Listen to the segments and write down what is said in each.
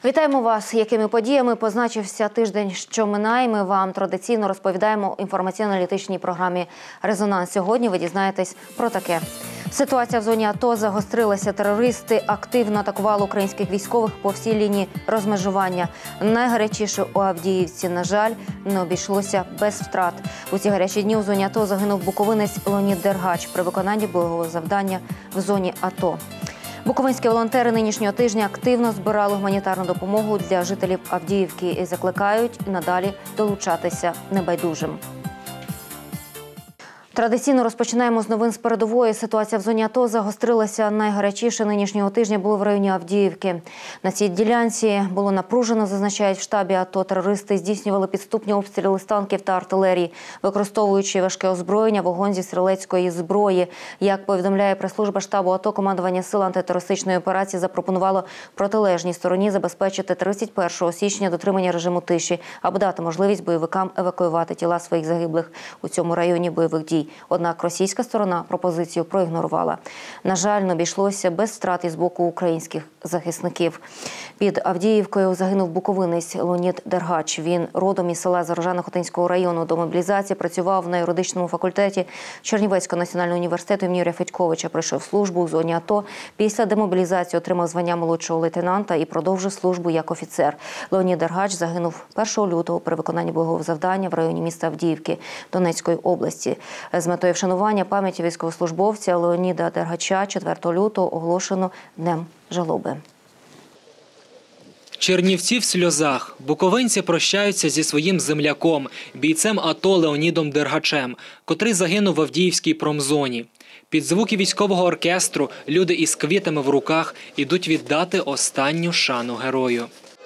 Вітаємо вас! Якими подіями позначився тиждень, що минає? Ми вам традиційно розповідаємо у інформаційно-аналітичній програмі «Резонанс». Сьогодні ви дізнаєтесь про таке. Ситуація в зоні АТО загострилася. Терористи активно атакували українських військових по всій лінії розмежування. Найгарячіше у Авдіївці, на жаль, не обійшлося без втрат. У ці гарячі дні у зоні АТО загинув буковинець Леонід Дергач при виконанні бойового завдання в зоні АТО. Буковинські волонтери нинішнього тижня активно збирали гуманітарну допомогу для жителів Авдіївки і закликають надалі долучатися небайдужим. Традиційно розпочинаємо з новин з передової. Ситуація в зоні АТО загострилася. Найгарячіше нинішнього тижня було в районі Авдіївки. На цій ділянці було напружено, зазначають в штабі АТО. Терористи здійснювали підступні обстріли з танків та артилерії, використовуючи важке озброєння, вогонь зі стрілецької зброї. Як повідомляє прес-служба штабу АТО, командування сил антитерористичної операції запропонувало протилежній стороні забезпечити 31 січня дотримання режиму тиші, аби дати можливість бойовикам евакуювати тіла своїх загиблих у цьому районі бойових дій. Однак російська сторона пропозицію проігнорувала. На жаль, не обійшлося без втрат із боку українських захисників. Під Авдіївкою загинув буковинець Леонід Дергач. Він родом із села Зарожане Хотинського району. До мобілізації працював на юридичному факультеті Чернівецького національного університету імені Юрія Федьковича. Пройшов службу у зоні АТО. Після демобілізації отримав звання молодшого лейтенанта і продовжив службу як офіцер. Леонід Дергач загинув 1 лютого при виконанні бойового завдання в районі міста Авдіївки Донецької області. З метою вшанування пам'яті військовослужбовця Леоніда Дергача 4 лютого оголошено Днем жалоби. Чернівці в сльозах. Буковинці прощаються зі своїм земляком, бійцем АТО Леонідом Дергачем, котрий загинув в Авдіївській промзоні. Під звуки військового оркестру люди із квітами в руках ідуть віддати останню шану герою.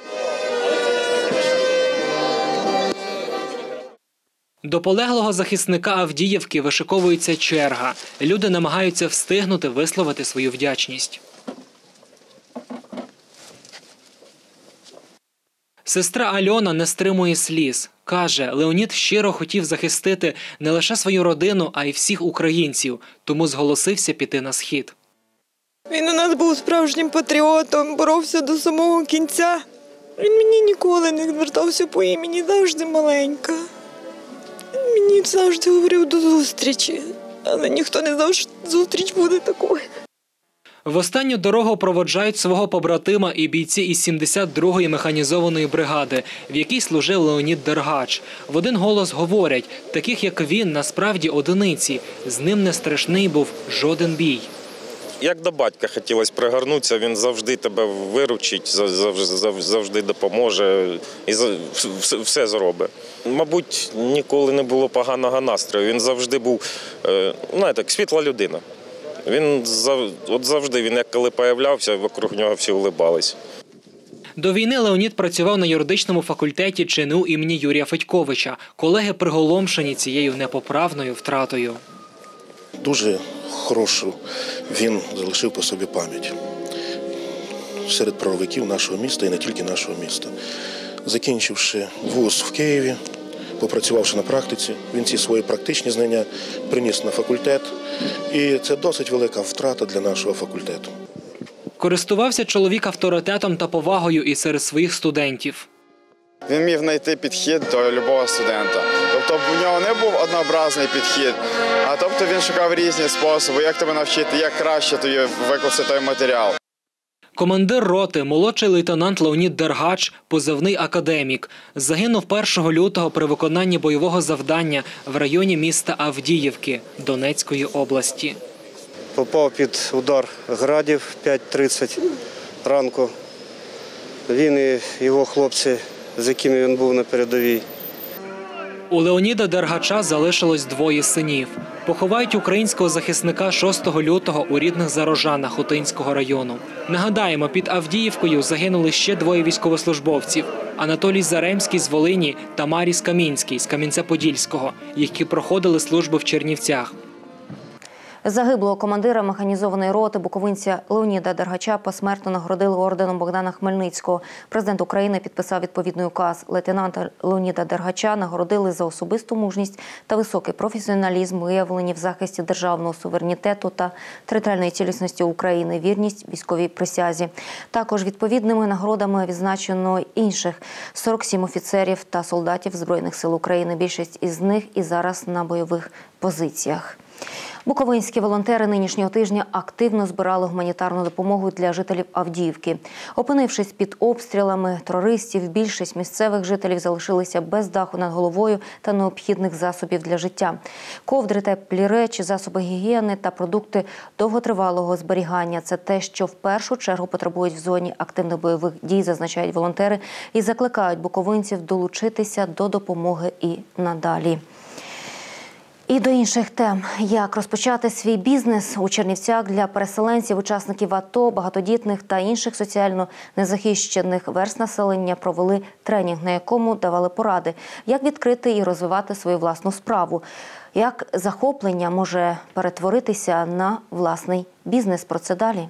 До полеглого захисника Авдіївки вишиковується черга. Люди намагаються встигнути висловити свою вдячність. Сестра Альона не стримує сліз. Каже, Леонід щиро хотів захистити не лише свою родину, а й всіх українців, тому зголосився піти на схід. Він у нас був справжнім патріотом, боровся до самого кінця. Він мені ніколи не звертався по імені, завжди маленька. Він мені завжди говорив до зустрічі, але ніхто не знав, що зустріч буде такою. В останню дорогу проводжають свого побратима і бійці із 72-ї механізованої бригади, в якій служив Леонід Дергач. В один голос говорять, таких як він насправді одиниці, з ним не страшний був жоден бій. Як до батька хотілося пригорнутися, він завжди тебе виручить, завжди допоможе і все зробить. Мабуть, ніколи не було поганого настрою, він завжди був, знаєте, світла людина. Він завжди, як коли появлявся, вокруг нього всі улибались. До війни Леонід працював на юридичному факультеті ЧНУ імені Юрія Федьковича. Колеги приголомшені цією непоправною втратою. Дуже хорошу він залишив по собі пам'ять серед правовиків нашого міста і не тільки нашого міста. Закінчивши вуз в Києві, попрацювавши на практиці, він ці свої практичні знання приніс на факультет. І це досить велика втрата для нашого факультету. Користувався чоловік авторитетом та повагою і серед своїх студентів. Він міг знайти підхід до будь-якого студента. Тобто в нього не був однообразний підхід, а тобто він шукав різні способи, як тебе навчити, як краще тобі викласти той матеріал. Командир роти, молодший лейтенант Леонід Дергач, позивний «Академік», загинув 1 лютого при виконанні бойового завдання в районі міста Авдіївки Донецької області. Попав під удар градів 5:30 ранку. Він і його хлопці, з якими він був на передовій. У Леоніда Дергача залишилось 2 синів. Поховають українського захисника 6 лютого у рідних Зарожанах Хотинського району. Нагадаємо, під Авдіївкою загинули ще 2 військовослужбовців – Анатолій Заремський з Волині та Маріс Камінський з Кам'янця-Подільського, які проходили службу в Чернівцях. Загиблого командира механізованої роти буковинця Леоніда Дергача посмертно нагородили орденом Богдана Хмельницького. Президент України підписав відповідний указ. Лейтенанта Леоніда Дергача нагородили за особисту мужність та високий професіоналізм, виявлені в захисті державного суверенітету та територіальної цілісності України, вірність військовій присязі. Також відповідними нагородами відзначено інших 47 офіцерів та солдатів Збройних сил України. Більшість із них і зараз на бойових позиціях. Буковинські волонтери нинішнього тижня активно збирали гуманітарну допомогу для жителів Авдіївки. Опинившись під обстрілами терористів, більшість місцевих жителів залишилися без даху над головою та необхідних засобів для життя. Ковдри, теплі речі, засоби гігієни та продукти довготривалого зберігання – це те, що в першу чергу потребують в зоні активних бойових дій, зазначають волонтери, і закликають буковинців долучитися до допомоги і надалі. І до інших тем. Як розпочати свій бізнес у Чернівцях для переселенців, учасників АТО, багатодітних та інших соціально незахищених верств населення провели тренінг, на якому давали поради, як відкрити і розвивати свою власну справу, як захоплення може перетворитися на власний бізнес. Про це далі.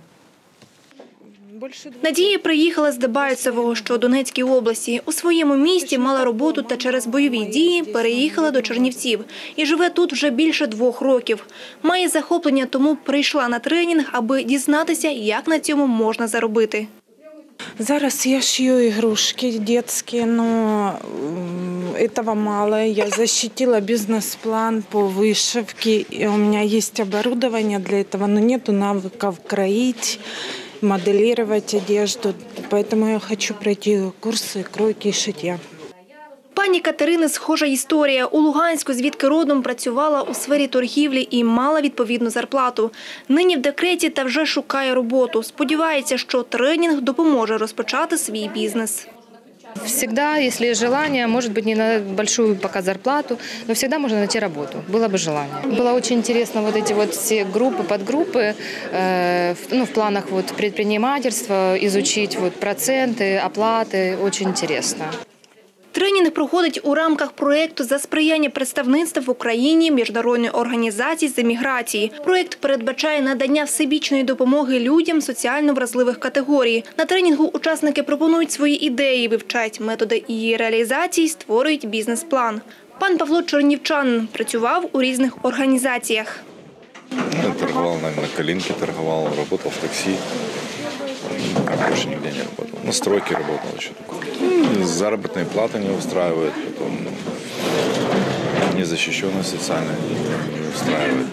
Надія приїхала з Дебальцевого, що у Донецькій області. У своєму місті мала роботу та через бойові дії переїхала до Чернівців. І живе тут вже більше 2 років. Має захоплення, тому прийшла на тренінг, аби дізнатися, як на цьому можна заробити. Зараз я шью игрушки детские, но этого мало. Я защитила бизнес-план по вышивке. И у меня есть оборудование для этого, но нету навыков кроить, моделировать одежду. Поэтому я хочу пройти курсы кройки и шитья. Пані Катерини схожа історія. У Луганську, звідки родом, працювала у сфері торгівлі і мала відповідну зарплату. Нині в декреті та вже шукає роботу. Сподівається, що тренінг допоможе розпочати свій бізнес. Всегда, если есть желание, может быть, не на большую пока зарплату, но всегда можно найти работу, было бы желание. Было очень интересно вот эти вот все группы, подгруппы, в планах вот предпринимательства, изучить вот проценты, оплаты, очень интересно. Тренінг проходить у рамках проєкту «За сприяння представництва в Україні Міжнародної організації з еміграції». Проєкт передбачає надання всебічної допомоги людям соціально вразливих категорій. На тренінгу учасники пропонують свої ідеї, вивчають методи її реалізації, створюють бізнес-план. Пан Павло Чернівчанин працював у різних організаціях. Я торговал на Калинке, работал в такси. Больше нигде не работал. На стройке работал еще такое. Заработная плата не устраивает, потом незащищенность социальная не устраивает.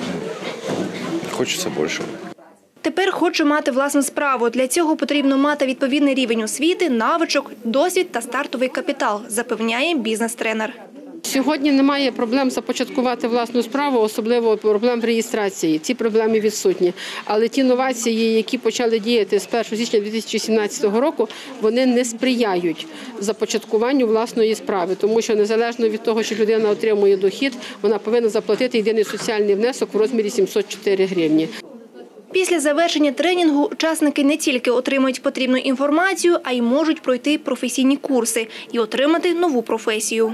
Хочется большего. Тепер хоче мати власну справу. Для цього потрібно мати відповідний рівень освіти, навичок, досвід та стартовий капітал, запевняє бізнес-тренер. Сьогодні немає проблем започаткувати власну справу, особливо проблем в реєстрації. Ці проблеми відсутні. Але ті новації, які почали діяти з 1 січня 2017 року, вони не сприяють започаткуванню власної справи. Тому що незалежно від того, чи людина отримує дохід, вона повинна заплатити єдиний соціальний внесок в розмірі 704 гривні. Після завершення тренінгу учасники не тільки отримують потрібну інформацію, а й можуть пройти професійні курси і отримати нову професію.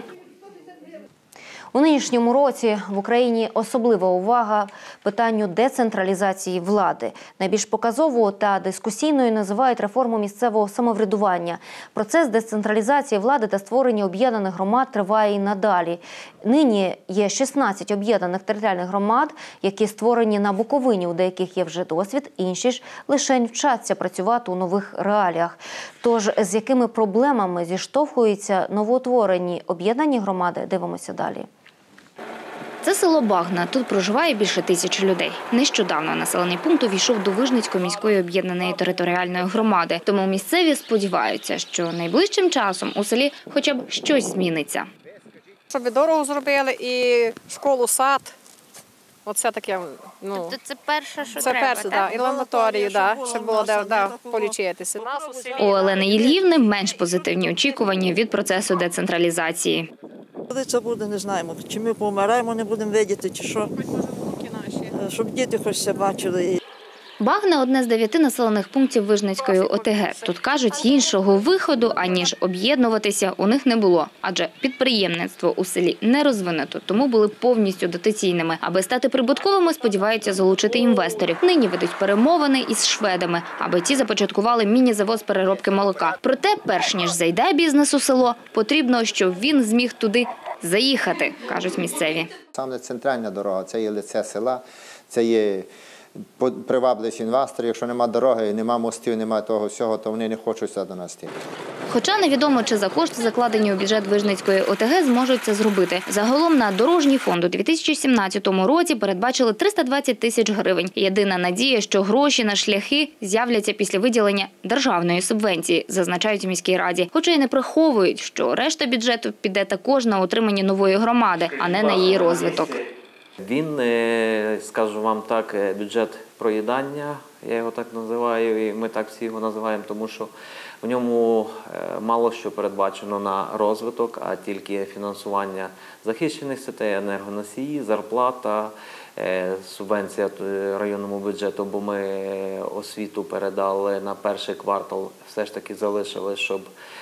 У нинішньому році в Україні особлива увага питанню децентралізації влади. Найбільш показовою та дискусійною називають реформу місцевого самоврядування. Процес децентралізації влади та створення об'єднаних громад триває і надалі. Нині є 16 об'єднаних територіальних громад, які створені на Буковині. У деяких є вже досвід, інші ж лише вчаться працювати у нових реаліях. Тож, з якими проблемами зіштовхуються новоутворені об'єднані громади, дивимося далі. Це село Багна. Тут проживає більше 1000 людей. Нещодавно населений пункт увійшов до Вижницької міської об'єднаної територіальної громади. Тому місцеві сподіваються, що найближчим часом у селі хоча б щось зміниться. Щоб дорогу зробили і школу, сад. Оце таке, Це перше, що це треба, перше, так? І лабораторію, щоб було де полічитися. У Олени Єльївни менш позитивні очікування від процесу децентралізації. Коли це буде, не знаємо. Чи ми помираємо, не будемо видіти, чи що. Щоб діти хоч все бачили. Багна – одне з 9 населених пунктів Вижницької ОТГ. Тут, кажуть, іншого виходу, аніж об'єднуватися, у них не було. Адже підприємництво у селі не розвинуто, тому були повністю дотаційними. Аби стати прибутковими, сподіваються залучити інвесторів. Нині ведуть перемовини із шведами, аби ті започаткували міні-завод з переробки молока. Проте, перш ніж зайде бізнес у село, потрібно, щоб він зміг туди заїхати, кажуть місцеві. Саме центральна дорога – це є лице села, це є привабливість інвесторів. Якщо немає дороги, немає мостів, немає того всього, то вони не хочуть сюди до нас йти. Хоча невідомо, чи за кошти, закладені у бюджет Вижницької ОТГ, зможуть це зробити. Загалом на дорожній фонд у 2017 році передбачили 320 тисяч гривень. Єдина надія, що гроші на шляхи з'являться після виділення державної субвенції, зазначають у міській раді. Хоча й не приховують, що решта бюджету піде також на утримання нової громади, а не на її розвиток. Він, скажу вам так, бюджет проїдання, я його так називаю, і ми так всі його називаємо, тому що в ньому мало що передбачено на розвиток, а тільки фінансування захищених сітей, енергоносії, зарплата, субвенція районному бюджету, бо ми освіту передали на перший квартал, все ж таки залишили, щоб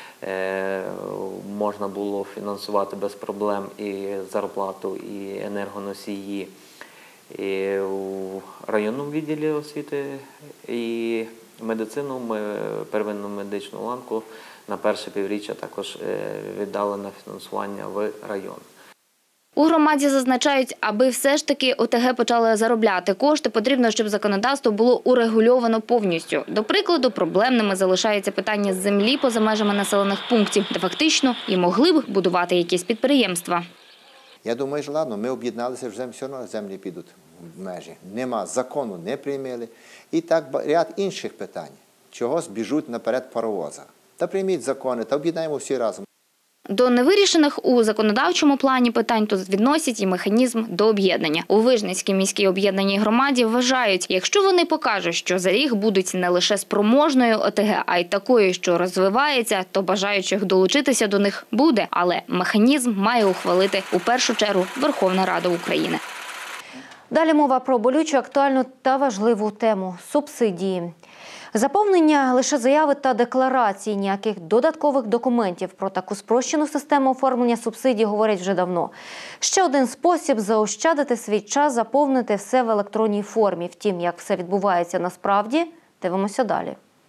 можна було фінансувати без проблем і зарплату, і енергоносії, і у районному відділі освіти, і медицину, ми первинну медичну ланку на перше півріччя також віддали на фінансування в район. У громаді зазначають, аби все ж таки ОТГ почали заробляти кошти, потрібно, щоб законодавство було урегульовано повністю. До прикладу, проблемними залишається питання землі поза межами населених пунктів, де фактично і могли б будувати якісь підприємства. Я думаю, що ладно, ми об'єдналися, вже все одно землі підуть в межі. Нема закону, не приймали. І так ряд інших питань. Чогось біжуть наперед паровоза. Та прийміть закони, та об'єднаємо всі разом. До невирішених у законодавчому плані питань тут відносять і механізм до об'єднання. У Вижницькій міській об'єднаній громаді вважають, якщо вони покажуть, що за рік будуть не лише спроможною ОТГ, а й такою, що розвивається, то бажаючих долучитися до них буде. Але механізм має ухвалити у першу чергу Верховна Рада України. Далі мова про болючу, актуальну та важливу тему – субсидії. Заповнення лише заяви та декларації, ніяких додаткових документів про таку спрощену систему оформлення субсидій говорять вже давно. Ще один спосіб заощадити свій час – заповнити все в електронній формі. Втім, як все відбувається насправді, дивимося далі.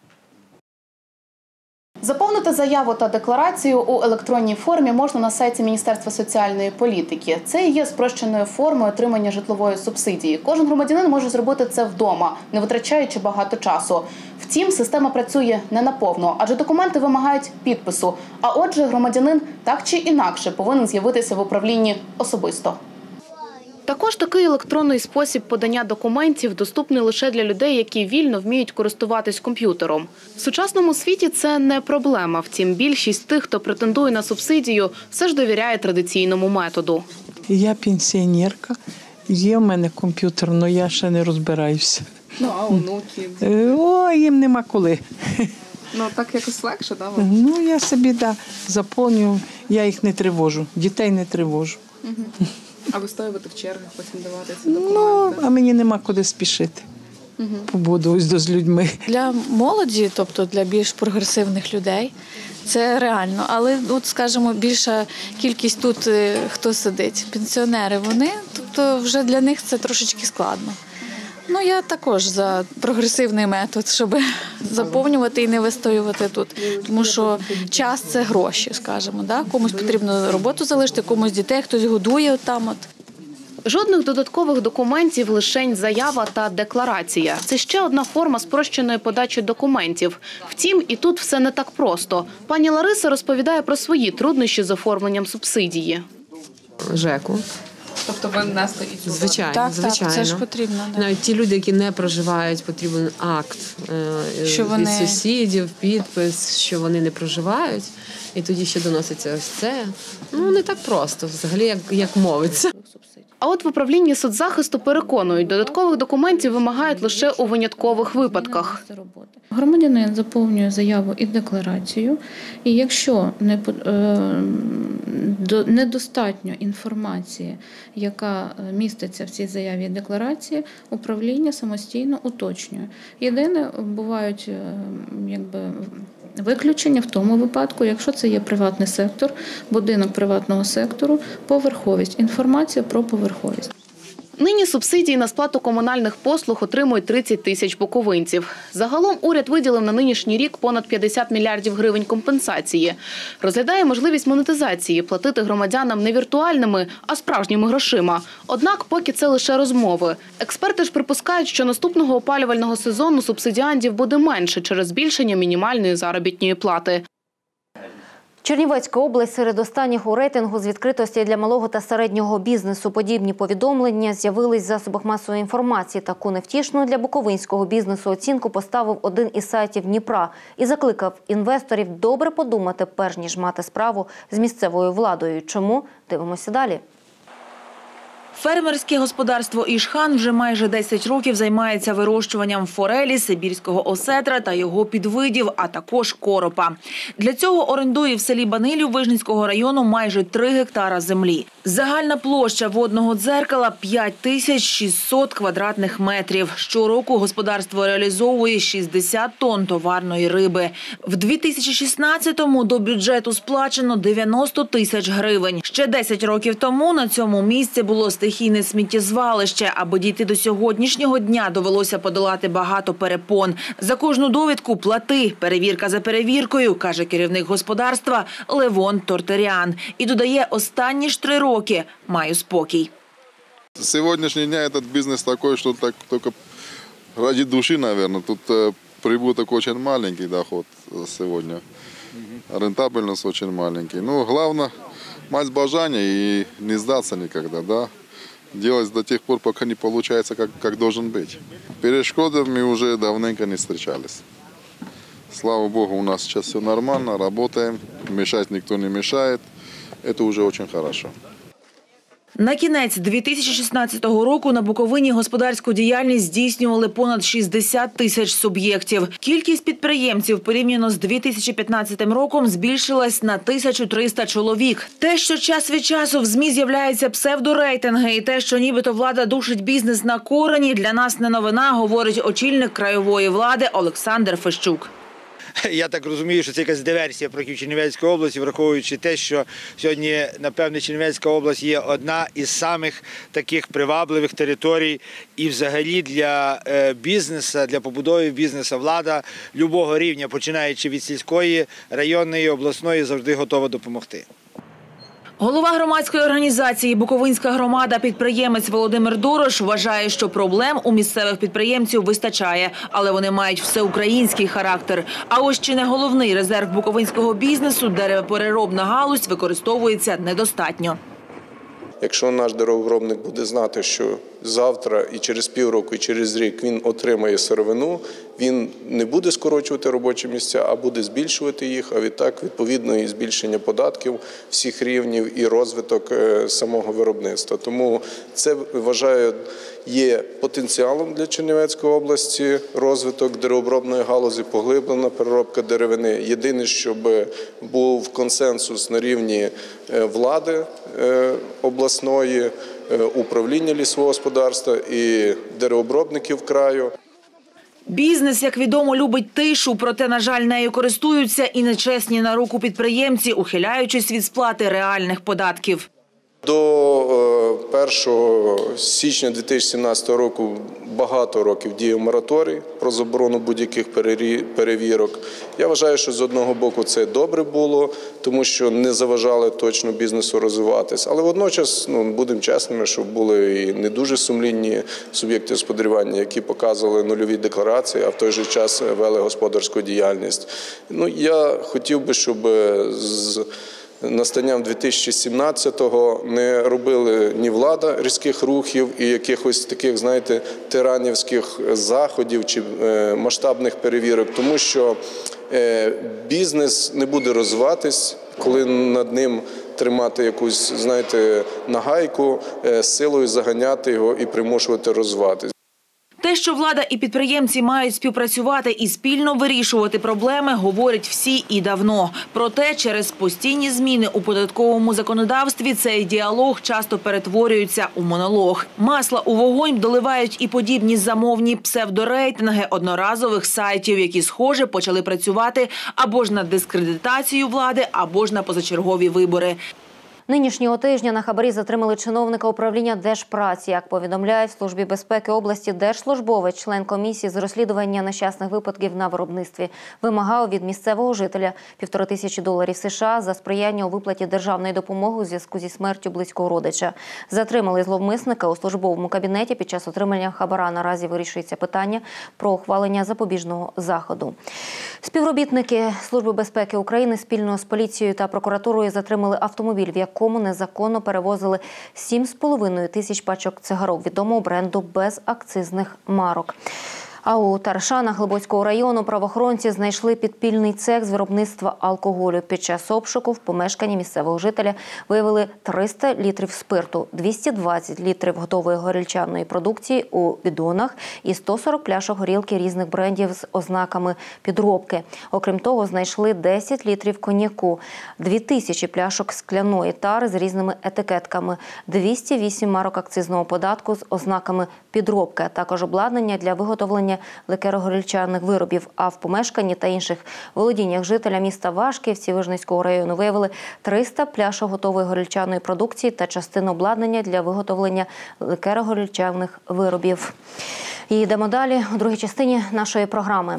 Заповнити заяву та декларацію у електронній формі можна на сайті Міністерства соціальної політики. Це і є спрощеною формою отримання житлової субсидії. Кожен громадянин може зробити це вдома, не витрачаючи багато часу. Втім, система працює не наповну, адже документи вимагають підпису. А отже, громадянин так чи інакше повинен з'явитися в управлінні особисто. Також такий електронний спосіб подання документів доступний лише для людей, які вільно вміють користуватись комп'ютером. В сучасному світі це не проблема. Втім, більшість тих, хто претендує на субсидію, все ж довіряє традиційному методу. Я пенсіонерка, є в мене комп'ютер, але я ще не розбираюся. Ну, а онуки? О, їм нема коли. Ну, так якось легше, так? Ну, я собі, заповнюю, я їх не тривожу, дітей не тривожу. А ви стоїте в чергах, потім давати ці документи? Ну, а мені нема куди спішити. Побуду ось з людьми. Для молоді, тобто для більш прогресивних людей, це реально. Але, скажімо, більша кількість тут, хто сидить, пенсіонери, вони, тобто вже для них це трошечки складно. Ну, я також за прогресивний метод, щоб заповнювати і не вистоювати тут. Тому що час – це гроші, скажімо. Да? Комусь потрібно роботу залишити, комусь дітей, хтось годує там. Жодних додаткових документів, лишень заява та декларація. Це ще одна форма спрощеної подачі документів. Втім, і тут все не так просто. Пані Лариса розповідає про свої труднощі з оформленням субсидії. ЖЕКу. Тобто ви не стоїте? Звичайно, звичайно. Так, це ж потрібно. Да. Навіть ті люди, які не проживають, потрібен акт від сусідів, підпис, що вони не проживають. І тоді ще доноситься ось це. Ну, не так просто, взагалі, як мовиться. А от в управлінні соцзахисту переконують, додаткових документів вимагають лише у виняткових випадках. Громадянин заповнює заяву і декларацію, і якщо недостатньо інформації, яка міститься в цій заяві і декларації, управління самостійно уточнює. Єдине, бувають виключення в тому випадку, якщо це є приватний сектор, будинок приватного сектору, поверховість, інформація про поверховість. Нині субсидії на сплату комунальних послуг отримують 30 тисяч буковинців. Загалом уряд виділив на нинішній рік понад 50 мільярдів гривень компенсації. Розглядає можливість монетизації, платити громадянам не віртуальними, а справжніми грошима. Однак поки це лише розмови. Експерти ж припускають, що наступного опалювального сезону субсидіантів буде менше через збільшення мінімальної заробітної плати. Чернівецька область серед останніх у рейтингу з відкритості для малого та середнього бізнесу. Подібні повідомлення з'явились в засобах масової інформації. Таку невтішну для буковинського бізнесу оцінку поставив один із сайтів Дніпра і закликав інвесторів добре подумати, перш ніж мати справу з місцевою владою. Чому? Дивимося далі. Фермерське господарство «Ішхан» вже майже 10 років займається вирощуванням форелі, сибірського осетра та його підвидів, а також коропа. Для цього орендує в селі Банилів Вижницького району майже 3 гектара землі. Загальна площа водного дзеркала – 5600 квадратних метрів. Щороку господарство реалізовує 60 тонн товарної риби. В 2016-му до бюджету сплачено 90 тисяч гривень. Ще 10 років тому на цьому місці було стихійне сміттєзвалище. Аби дійти до сьогоднішнього дня, довелося подолати багато перепон. За кожну довідку плати. Перевірка за перевіркою, каже керівник господарства Левон Тортерян. І додає, останні ж 3 роки маю спокій. С сегодняшнего дня этот бизнес такой, что так только ради души, наверное. Тут прибыток очень маленький, доход сегодня. Рентабельность очень маленький. Ну, главное, мать бажания и не сдаться никогда, да. Делать до тех пор, пока не получается, как должен быть. Перешкодами уже давненько не встречались. Слава Богу, у нас сейчас все нормально, работаем, мешать никто не мешает. Это уже очень хорошо. На кінець 2016 року на Буковині господарську діяльність здійснювали понад 60 тисяч суб'єктів. Кількість підприємців порівняно з 2015 роком збільшилась на 1300 чоловік. Те, що час від часу в ЗМІ з'являються псевдорейтинги і те, що нібито влада душить бізнес на корені, для нас не новина, говорить очільник краєвої влади Олександр Фещук. Я так розумію, що це якась диверсія проти Чернівецької області, враховуючи те, що сьогодні, напевне, Чернівецька область є одна із самих таких привабливих територій і взагалі для бізнесу, для побудови бізнесу влада любого рівня, починаючи від сільської, районної, обласної, завжди готова допомогти. Голова громадської організації «Буковинська громада» підприємець Володимир Дорош вважає, що проблем у місцевих підприємців вистачає, але вони мають всеукраїнський характер. А ось чи не головний резерв буковинського бізнесу – деревопереробна галузь – використовується недостатньо. Якщо наш деревообробник буде знати, що завтра і через півроку, і через рік він отримає сировину, він не буде скорочувати робочі місця, а буде збільшувати їх, а відтак, відповідно, і збільшення податків всіх рівнів і розвиток самого виробництва. Тому це, вважаю, є потенціалом для Чернівецької області, розвиток деревообробної галузі, поглиблена переробка деревини. Єдине, щоб був консенсус на рівні влади обласної, управління лісового господарства і деревообробників краю. Бізнес, як відомо, любить тишу, проте, на жаль, нею користуються і нечесні на руку підприємці, ухиляючись від сплати реальних податків. До 1 січня 2017 року багато років діяв мораторій про заборону будь-яких перевірок. Я вважаю, що з одного боку це добре було, тому що не заважали точно бізнесу розвиватись. Але водночас, будемо чесними, що були і не дуже сумлінні суб'єкти господарювання, які показували нульові декларації, а в той же час вели господарську діяльність. Я хотів би, щоб з настанням 2017-го не робили ні влада різких рухів і якихось таких, знаєте, тиранівських заходів чи масштабних перевірок, тому що бізнес не буде розвиватись, коли над ним тримати якусь, знаєте, нагайку, силою заганяти його і примушувати розвиватись. Те, що влада і підприємці мають співпрацювати і спільно вирішувати проблеми, говорять всі і давно. Проте через постійні зміни у податковому законодавстві цей діалог часто перетворюється у монолог. Масла у вогонь доливають і подібні замовні псевдорейтинги одноразових сайтів, які, схоже, почали працювати або ж на дискредитацію влади, або ж на позачергові вибори. Нинішнього тижня на хабарі затримали чиновника управління Держпраці. Як повідомляють в Службі безпеки області, держслужбовець, член комісії з розслідування нещасних випадків на виробництві, вимагав від місцевого жителя $1500 США за сприяння у виплаті державної допомоги у зв'язку зі смертю близького родича. Затримали зловмисника у службовому кабінеті. Під час отримання хабара наразі вирішується питання про ухвалення запобіжного заходу. Співробітники Служби безпеки України спільно з поліцією та прокуратурою затримали автомобіль, в якому незаконно перевозили 7,5 тисяч пачок цигарок відомого бренду без акцизних марок. А у Таршанах Глибоцького району правоохоронці знайшли підпільний цех з виробництва алкоголю. Під час обшуку в помешканні місцевого жителя виявили 300 літрів спирту, 220 літрів готової горілчаної продукції у бідонах і 140 пляшок горілки різних брендів з ознаками підробки. Окрім того, знайшли 10 літрів коньяку, 2000 пляшок скляної тари з різними етикетками, 208 марок акцизного податку з ознаками підробки, а також обладнання для виготовлення ликеро-горілчаних виробів. А в помешканні та інших володіннях жителя міста Вашківці Вижницького району виявили 300 пляшок готової горілчаної продукції та частину обладнання для виготовлення ликеро-горілчаних виробів. І йдемо далі у другій частині нашої програми.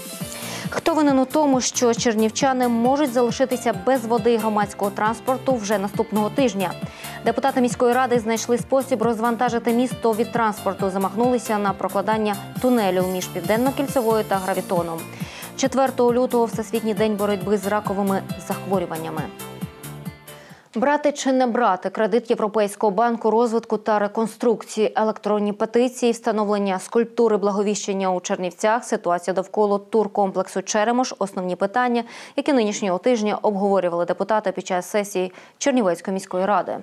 Хто винен у тому, що чернівчани можуть залишитися без води і громадського транспорту вже наступного тижня? Депутати міської ради знайшли спосіб розвантажити місто від транспорту. Замахнулися на прокладання тунелю між Південно-Кільцевою та Гравітоном. 4 лютого – Всесвітній день боротьби з раковими захворюваннями. Брати чи не брати кредит Європейського банку розвитку та реконструкції, електронні петиції, встановлення скульптури Благовіщення у Чернівцях, ситуація довкола туркомплексу «Черемош» – основні питання, які нинішнього тижня обговорювали депутати під час сесії Чернівецької міської ради.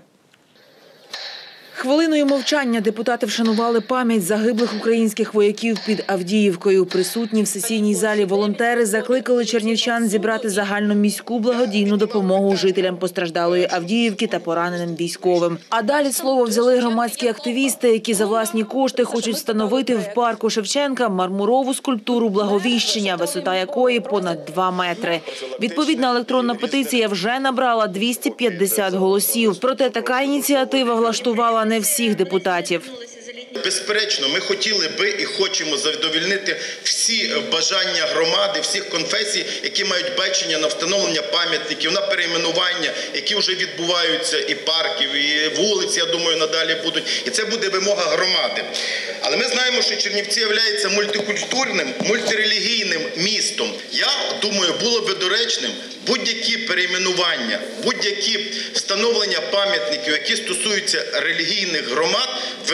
Хвилиною мовчання депутати вшанували пам'ять загиблих українських вояків під Авдіївкою. Присутні в сесійній залі волонтери закликали чернівчан зібрати загальноміську благодійну допомогу жителям постраждалої Авдіївки та пораненим військовим. А далі слово взяли громадські активісти, які за власні кошти хочуть встановити в парку Шевченка мармурову скульптуру Благовіщення, висота якої понад 2 метри. Відповідна електронна петиція вже набрала 250 голосів. Проте така ініціатива влаштувала не всіх депутатів. Безперечно, ми хотіли би і хочемо задовольнити всі бажання громади, всіх конфесій, які мають бачення на встановлення пам'ятників, на перейменування, які вже відбуваються, і парків, і вулиць, я думаю, надалі будуть. І це буде вимога громади. Але ми знаємо, що Чернівці є мультикультурним, мультирелігійним містом. Я думаю, було би доречним будь-які перейменування, будь-які встановлення пам'ятників, які стосуються релігійних громад,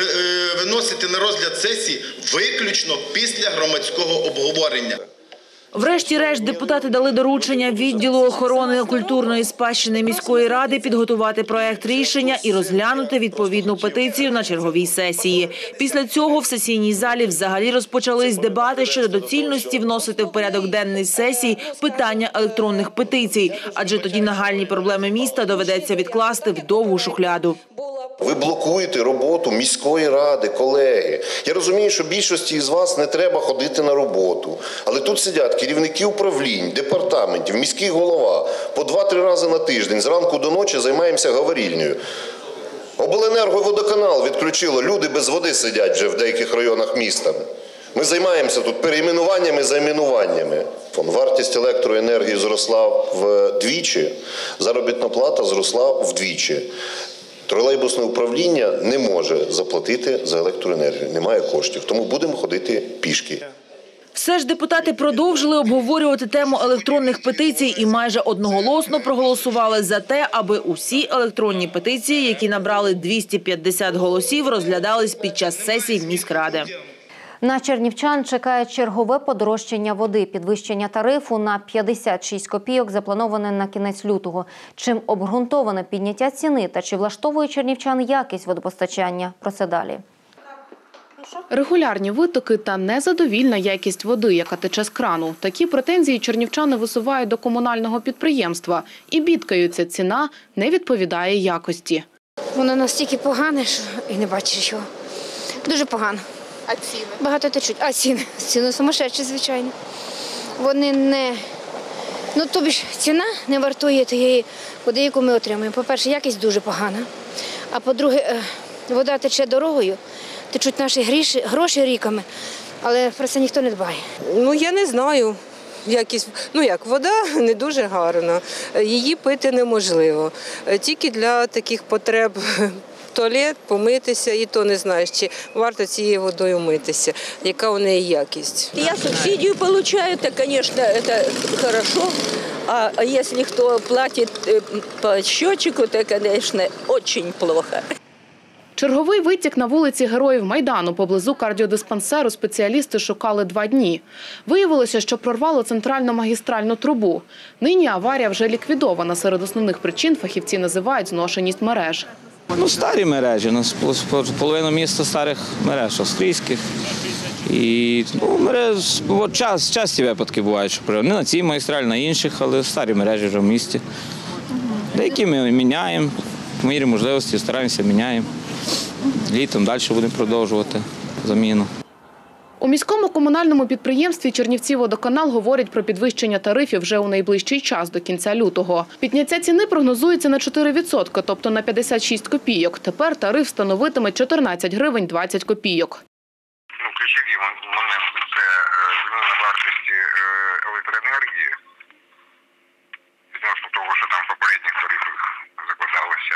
виносити на розгляд сесії виключно після громадського обговорення. Врешті-решт депутати дали доручення відділу охорони культурної спадщини міської ради підготувати проект рішення і розглянути відповідну петицію на черговій сесії. Після цього в сесійній залі взагалі розпочались дебати щодо доцільності вносити в порядок денний сесій питання електронних петицій, адже тоді нагальні проблеми міста доведеться відкласти в довгу шухляду. Ви блокуєте роботу міської ради, колеги. Я розумію, що більшості із вас не треба ходити на роботу. Але тут сидять керівники управлінь, департаментів, міський голова. По 2-3 рази на тиждень, зранку до ночі займаємося говорільнею. Обленерго і водоканал відключило. Люди без води сидять вже в деяких районах міста. Ми займаємося тут перейменуваннями, займенуваннями. Вартість електроенергії зросла вдвічі, заробітна плата зросла вдвічі. Тролейбусне управління не може заплатити за електроенергію, немає коштів, тому будемо ходити пішки. Все ж депутати продовжили обговорювати тему електронних петицій і майже одноголосно проголосували за те, аби усі електронні петиції, які набрали 250 голосів, розглядались під час сесії міськради. На чернівчан чекає чергове подорожчання води. Підвищення тарифу на 56 копійок заплановане на кінець лютого. Чим обґрунтоване підняття ціни та чи влаштовує чернівчан якість водопостачання? Про це далі. Регулярні витоки та незадовільна якість води, яка тече з крану. Такі претензії чернівчани висувають до комунального підприємства. І бідкаються, ціна не відповідає якості. Воно настільки погане, що і не бачиш його. Дуже погано. А ціни? Багато течуть. А ціни? Ціни сумасшедші, звичайно. Вони не... Ну, тобі ж ціна не вартує тієї води, яку ми отримуємо. По-перше, якість дуже погана. А по-друге, вода тече дорогою, течуть наші гроші ріками, але про це ніхто не дбає. Ну, я не знаю. Вода не дуже гарна, її пити неможливо. Тільки для таких потреб туалет, помитися, і то не знаєш, чи варто цією водою митися, яка у неї якість. Я субсидию получаю, то, конечно, это хорошо, а если кто платит по счетчику, то, конечно, очень плохо. Черговий витік на вулиці Героїв Майдану поблизу кардіодиспансеру спеціалісти шукали 2 дні. Виявилося, що прорвало центральну магістральну трубу. Нині аварія вже ліквідована. Серед основних причин фахівці називають зношеність мереж. Старі мережі. У нас половина міста старих мереж, австрійських. І часті випадки бувають, що не на цій магістралі, на інших, але старі мережі вже в місті. Деякі ми міняємо, в мірі можливості стараємося міняємо. Літом далі будемо продовжувати заміну. У міському комунальному підприємстві «Чернівціводоканал» говорять про підвищення тарифів вже у найближчий час, до кінця лютого. Підняття ціни прогнозується на 4%, тобто на 56 копійок. Тепер тариф становитиме 14 гривень 20 копійок. Ключові моменти – це зміна вартості електроенергії, відносно того, що там в попередніх тарифах закладалося.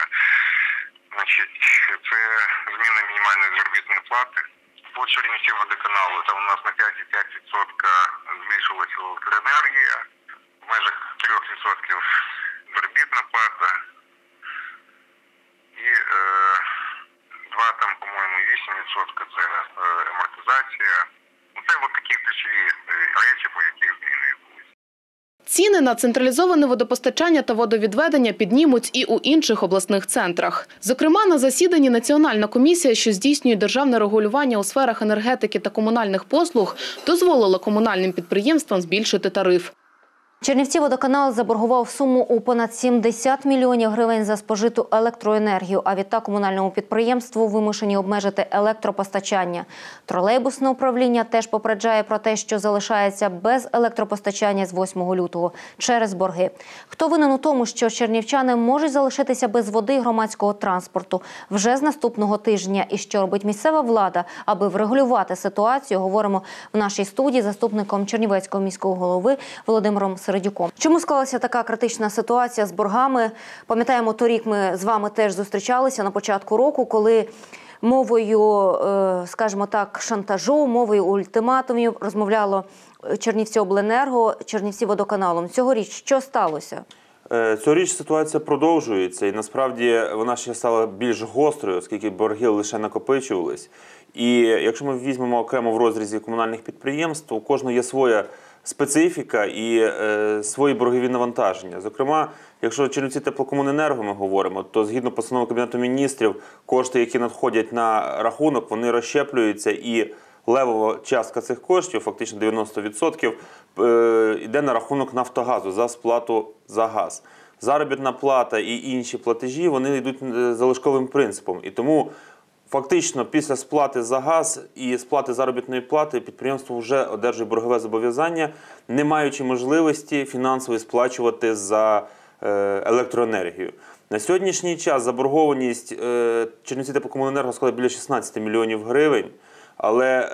Це зміна мінімальної заробітної плати. По Чернівціводоканалу там у нас на 5,5% збільшилася електроенергія, в межах 3% заробітна плата і 2, там, по-моєму, 8% це амортизація. Це такі ключові речі, по яких зміни відбулися. Ціни на централізоване водопостачання та водовідведення піднімуть і у інших обласних центрах. Зокрема, на засіданні Національна комісія, що здійснює державне регулювання у сферах енергетики та комунальних послуг, дозволила комунальним підприємствам збільшити тариф. Чернівціводоканал заборгував суму у понад 70 мільйонів гривень за спожиту електроенергію, а відтак комунальному підприємству вимушені обмежити електропостачання. Тролейбусне управління теж попереджає про те, що залишається без електропостачання з 8 лютого через борги. Хто винен у тому, що чернівчани можуть залишитися без води і громадського транспорту вже з наступного тижня, і що робить місцева влада, аби врегулювати ситуацію, говоримо в нашій студії з заступником Чернівецького міського голови Володимиром Середюком. Чому склалася така критична ситуація з боргами? Пам'ятаємо, торік ми з вами теж зустрічалися на початку року, коли мовою, скажімо так, шантажу, мовою ультиматумів розмовляло Чернівціобленерго, Чернівціводоканалом. Цьогоріч що сталося? Цьогоріч ситуація продовжується і насправді вона ще стала більш гострою, оскільки борги лише накопичувались. І якщо ми візьмемо окремо в розрізі комунальних підприємств, у кожного є своя специфіка і свої боргові навантаження. Зокрема, якщо Чернівці теплокомуненерго ми говоримо, то згідно постанови Кабінету міністрів, кошти, які надходять на рахунок, вони розщеплюються і левова частка цих коштів, фактично 90%, йде на рахунок Нафтогазу за сплату за газ. Заробітна плата і інші платежі, вони йдуть залишковим принципом. І тому фактично після сплати за газ і сплати заробітної плати підприємство вже одержує боргове зобов'язання, не маючи можливості фінансово сплачувати за електроенергію. На сьогоднішній час заборгованість Чернівці теплокомуненерго складає біля 16 мільйонів гривень, але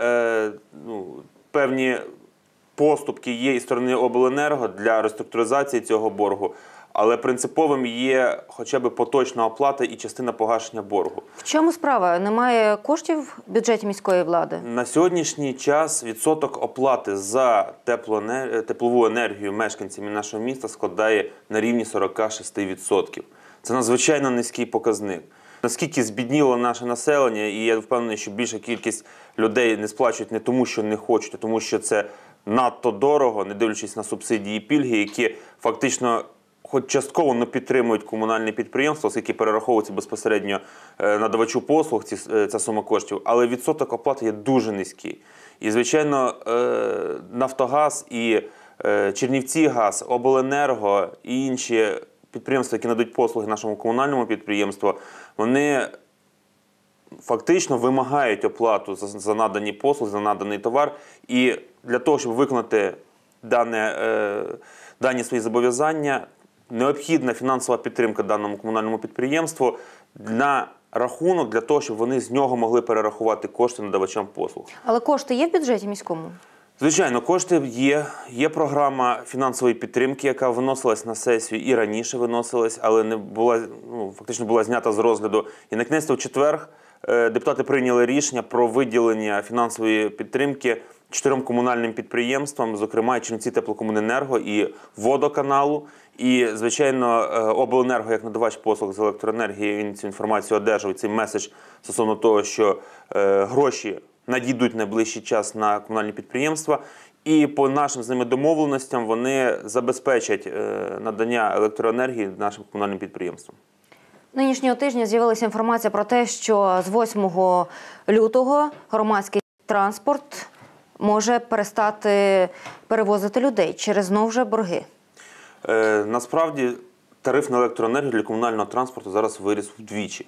певні поступки є і сторони обленерго для реструктуризації цього боргу. Але принциповим є хоча б поточна оплата і частина погашення боргу. В чому справа? Немає коштів в бюджеті міської влади? На сьогоднішній час відсоток оплати за теплову енергію мешканцями нашого міста складає на рівні 46%. Це надзвичайно низький показник. наскільки збідніло наше населення, і я впевнений, що більша кількість людей не сплачують не тому, що не хочуть, а тому, що це надто дорого, не дивлячись на субсидії і пільги, які фактично хоч частково не підтримують комунальні підприємства, оскільки перераховуються безпосередньо надавачу послуг ця сума коштів, але відсоток оплати є дуже низький. І, звичайно, Нафтогаз і Чернівцігаз, Обленерго і інші підприємства, які надають послуги нашому комунальному підприємству, вони фактично вимагають оплату за надані послуги, за наданий товар. І для того, щоб виконати дані свої зобов'язання, необхідна фінансова підтримка даному комунальному підприємству на рахунок для того, щоб вони з нього могли перерахувати кошти надавачам послуг. Але кошти є в бюджеті міському? Звичайно, кошти є. Є програма фінансової підтримки, яка виносилась на сесію і раніше виносилась, але не була, фактично була знята з розгляду. І на кінець в четвер депутати прийняли рішення про виділення фінансової підтримки 4 комунальним підприємствам, зокрема і Чернівці теплокомуненерго, і водоканалу. І, звичайно, Обленерго, як надавач послуг з електроенергії, він цю інформацію одержав, цей меседж стосовно того, що гроші надійдуть в найближчий час на комунальні підприємства. І по нашим з ними домовленостям вони забезпечать надання електроенергії нашим комунальним підприємствам. Нинішнього тижня з'явилася інформація про те, що з 8 лютого громадський транспорт може перестати перевозити людей через знову ж борги. Насправді тариф на електроенергію для комунального транспорту зараз виріс вдвічі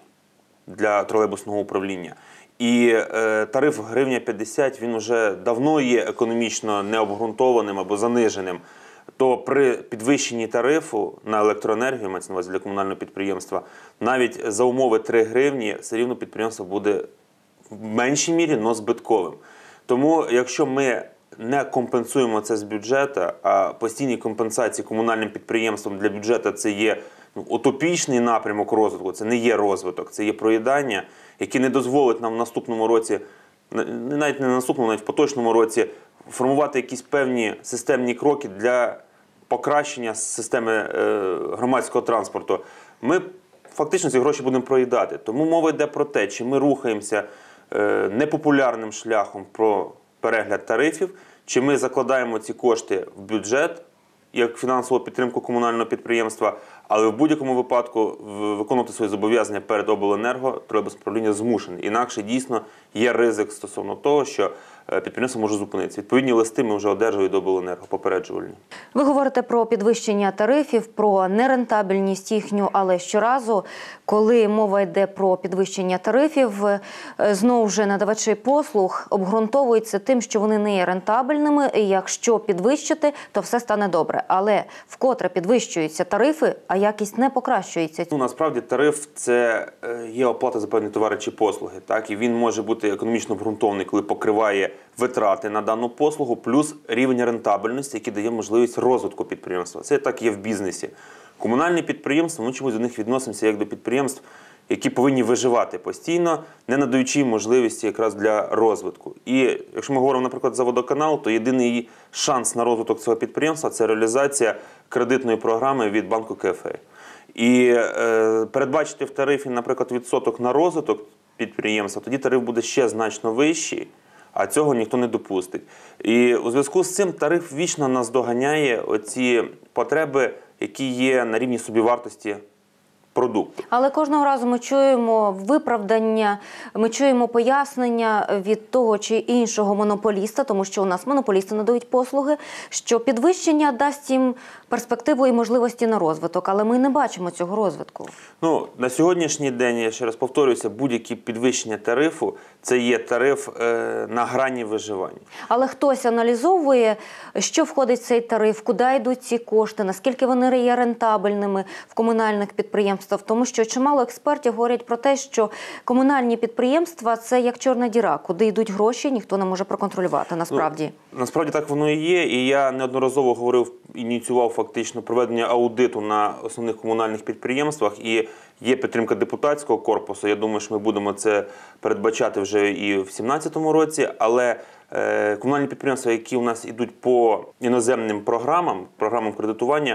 для тролейбусного управління. І тариф гривня 50, він вже давно є економічно необґрунтованим або заниженим. То при підвищенні тарифу на електроенергію, мається на увазі для комунального підприємства, навіть за умови 3 гривні, все рівно підприємство буде в меншій мірі, але збитковим. Тому, якщо ми не компенсуємо це з бюджету, а постійні компенсації комунальним підприємствам для бюджету – це є утопічний напрямок розвитку, це не є розвиток, це є проїдання, яке не дозволить нам в наступному році, навіть не в наступному, навіть в поточному році, формувати якісь певні системні кроки для покращення системи громадського транспорту. Ми фактично ці гроші будемо проїдати. Тому мова йде про те, чи ми рухаємося непопулярним шляхом про перегляд тарифів, чи ми закладаємо ці кошти в бюджет, як фінансову підтримку комунального підприємства, але в будь-якому випадку виконувати свої зобов'язання перед Обленерго тролейбусуправління змушений. Інакше дійсно є ризик стосовно того, що підприємство може зупинитися. Відповідні листи ми вже одержали до Обленерго, попереджувальні. Ви говорите про підвищення тарифів, про нерентабельність їхню, але щоразу, коли мова йде про підвищення тарифів, знову ж надавачі послуг обґрунтовуються тим, що вони не є рентабельними, і якщо підвищити, то все стане добре. Але вкотре підвищуються тарифи, а якість не покращується. Насправді тариф – це є оплата за певні товари чи послуги. Так? І він може бути економічно обґрунтований, коли покриває витрати на дану послугу, плюс рівень рентабельності, який дає можливість розвитку підприємства. Це так є в бізнесі. Комунальні підприємства, ми чомусь до них відносимося як до підприємств, які повинні виживати постійно, не надаючи можливості якраз для розвитку. І якщо ми говоримо, наприклад, за водоканал, то єдиний шанс на розвиток цього підприємства – це реалізація кредитної програми від банку КФЕ. І передбачити в тарифі, наприклад, відсоток на розвиток підприємства, тоді тариф буде ще значно вищий, а цього ніхто не допустить. І у зв'язку з цим тариф вічно наздоганяє оці потреби, які є на рівні собівартості продукту. Але кожного разу ми чуємо виправдання, ми чуємо пояснення від того чи іншого монополіста, тому що у нас монополісти надають послуги, що підвищення дасть їм перспективу і можливості на розвиток, але ми не бачимо цього розвитку. На сьогоднішній день, я ще раз повторююся, будь-які підвищення тарифу – це є тариф на грані виживання. Але хтось аналізовує, що входить в цей тариф, куди йдуть ці кошти, наскільки вони є рентабельними в комунальних підприємствах, тому що чимало експертів говорять про те, що комунальні підприємства – це як чорна діра, куди йдуть гроші, ніхто не може проконтролювати насправді. Насправді так воно і є, і я неодноразово говорив, ініціював фактично проведення аудиту на основних комунальних підприємствах, і є підтримка депутатського корпусу. Я думаю, що ми будемо це передбачати вже і в 2017 році, але комунальні підприємства, які у нас йдуть по іноземним програмам кредитування,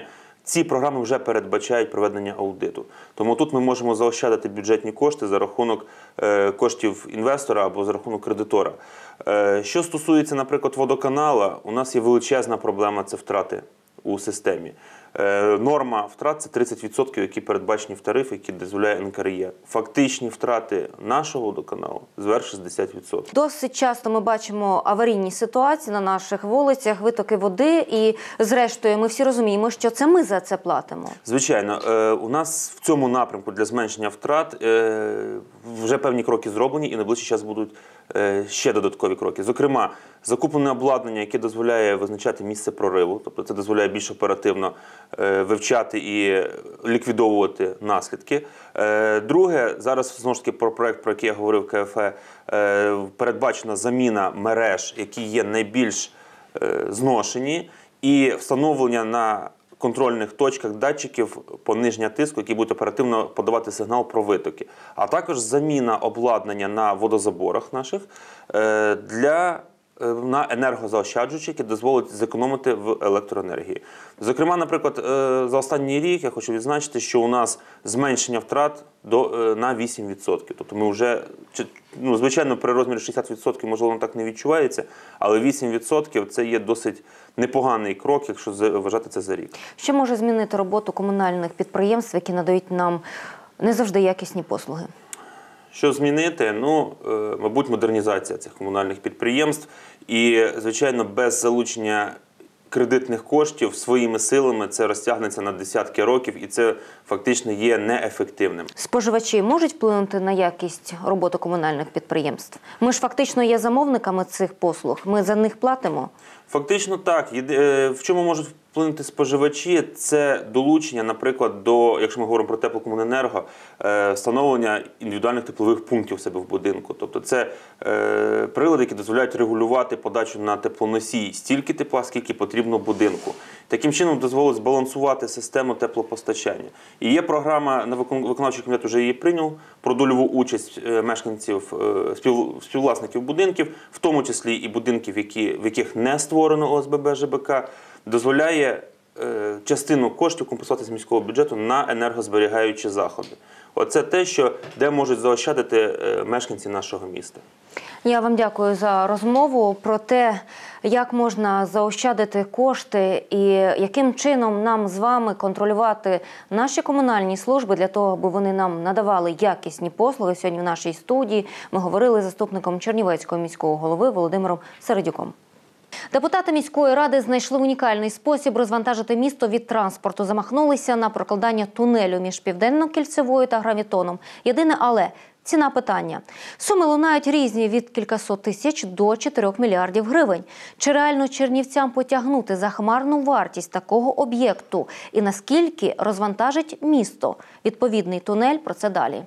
ці програми вже передбачають проведення аудиту. Тому тут ми можемо заощадити бюджетні кошти за рахунок коштів інвестора або за рахунок кредитора. Що стосується, наприклад, водоканала, у нас є величезна проблема – це втрати у системі. Норма втрат – це 30%, які передбачені в тарифі, які дозволяє НКРЕ. Фактичні втрати нашого водоканалу зверх 60%. Досить часто ми бачимо аварійні ситуації на наших вулицях, витоки води, і зрештою ми всі розуміємо, що це ми за це платимо. Звичайно, у нас в цьому напрямку для зменшення втрат вже певні кроки зроблені, і на найближчий час будуть ще додаткові кроки. Зокрема, закуплене обладнання, яке дозволяє визначати місце прориву, тобто це дозволяє більш оперативно вивчати і ліквідовувати наслідки. Друге, зараз знову ж таки про проект, про який я говорив, КФЕ, передбачена заміна мереж, які є найбільш зношені, і встановлення на контрольних точках датчиків пониження тиску, які будуть оперативно подавати сигнал про витоки. А також заміна обладнання на водозаборах наших на енергозаощаджуючі, які дозволять зекономити в електроенергії. Зокрема, наприклад, за останній рік я хочу відзначити, що у нас зменшення втрат на 8%. Тобто ми вже, звичайно, при розмірі 60% можливо так не відчувається, але 8% – це є досить непоганий крок, якщо вважати це за рік. Що може змінити роботу комунальних підприємств, які надають нам не завжди якісні послуги? Що змінити? Мабуть, модернізація цих комунальних підприємств. І, звичайно, без залучення кредитних коштів своїми силами це розтягнеться на десятки років, і це фактично є неефективним. Споживачі можуть вплинути на якість роботи комунальних підприємств? Ми ж фактично є замовниками цих послуг, ми за них платимо? Фактично так. В чому можуть вплинути споживачі? Це долучення, наприклад, якщо ми говоримо про теплокомуненерго, встановлення індивідуальних теплових пунктів у себе в будинку. Тобто це прилади, які дозволяють регулювати подачу на теплоносій стільки тепла, скільки потрібно будинку. Таким чином дозволить збалансувати систему теплопостачання. І є програма, виконавчий комітет вже її прийняв, про дольову участь мешканців, співвласників будинків, в тому числі і будинків, в яких не створено ОСББ, ЖБК, дозволяє частину коштів компенсувати з міського бюджету на енергозберігаючі заходи. Оце те, де можуть заощадити мешканці нашого міста. Я вам дякую за розмову про те, як можна заощадити кошти і яким чином нам з вами контролювати наші комунальні служби для того, аби вони нам надавали якісні послуги. Сьогодні в нашій студії ми говорили з заступником Чернівецького міського голови Володимиром Середюком. Депутати міської ради знайшли унікальний спосіб розвантажити місто від транспорту. Замахнулися на прокладання тунелю між Південно-Кільцевою та Гравітоном. Єдине але – ціна питання. Суми лунають різні – від кількасот тисяч до 4 мільярдів гривень. Чи реально чернівцям потягнути захмарну вартість такого об'єкту? І наскільки розвантажить місто? Відповідний тунель – про це далі.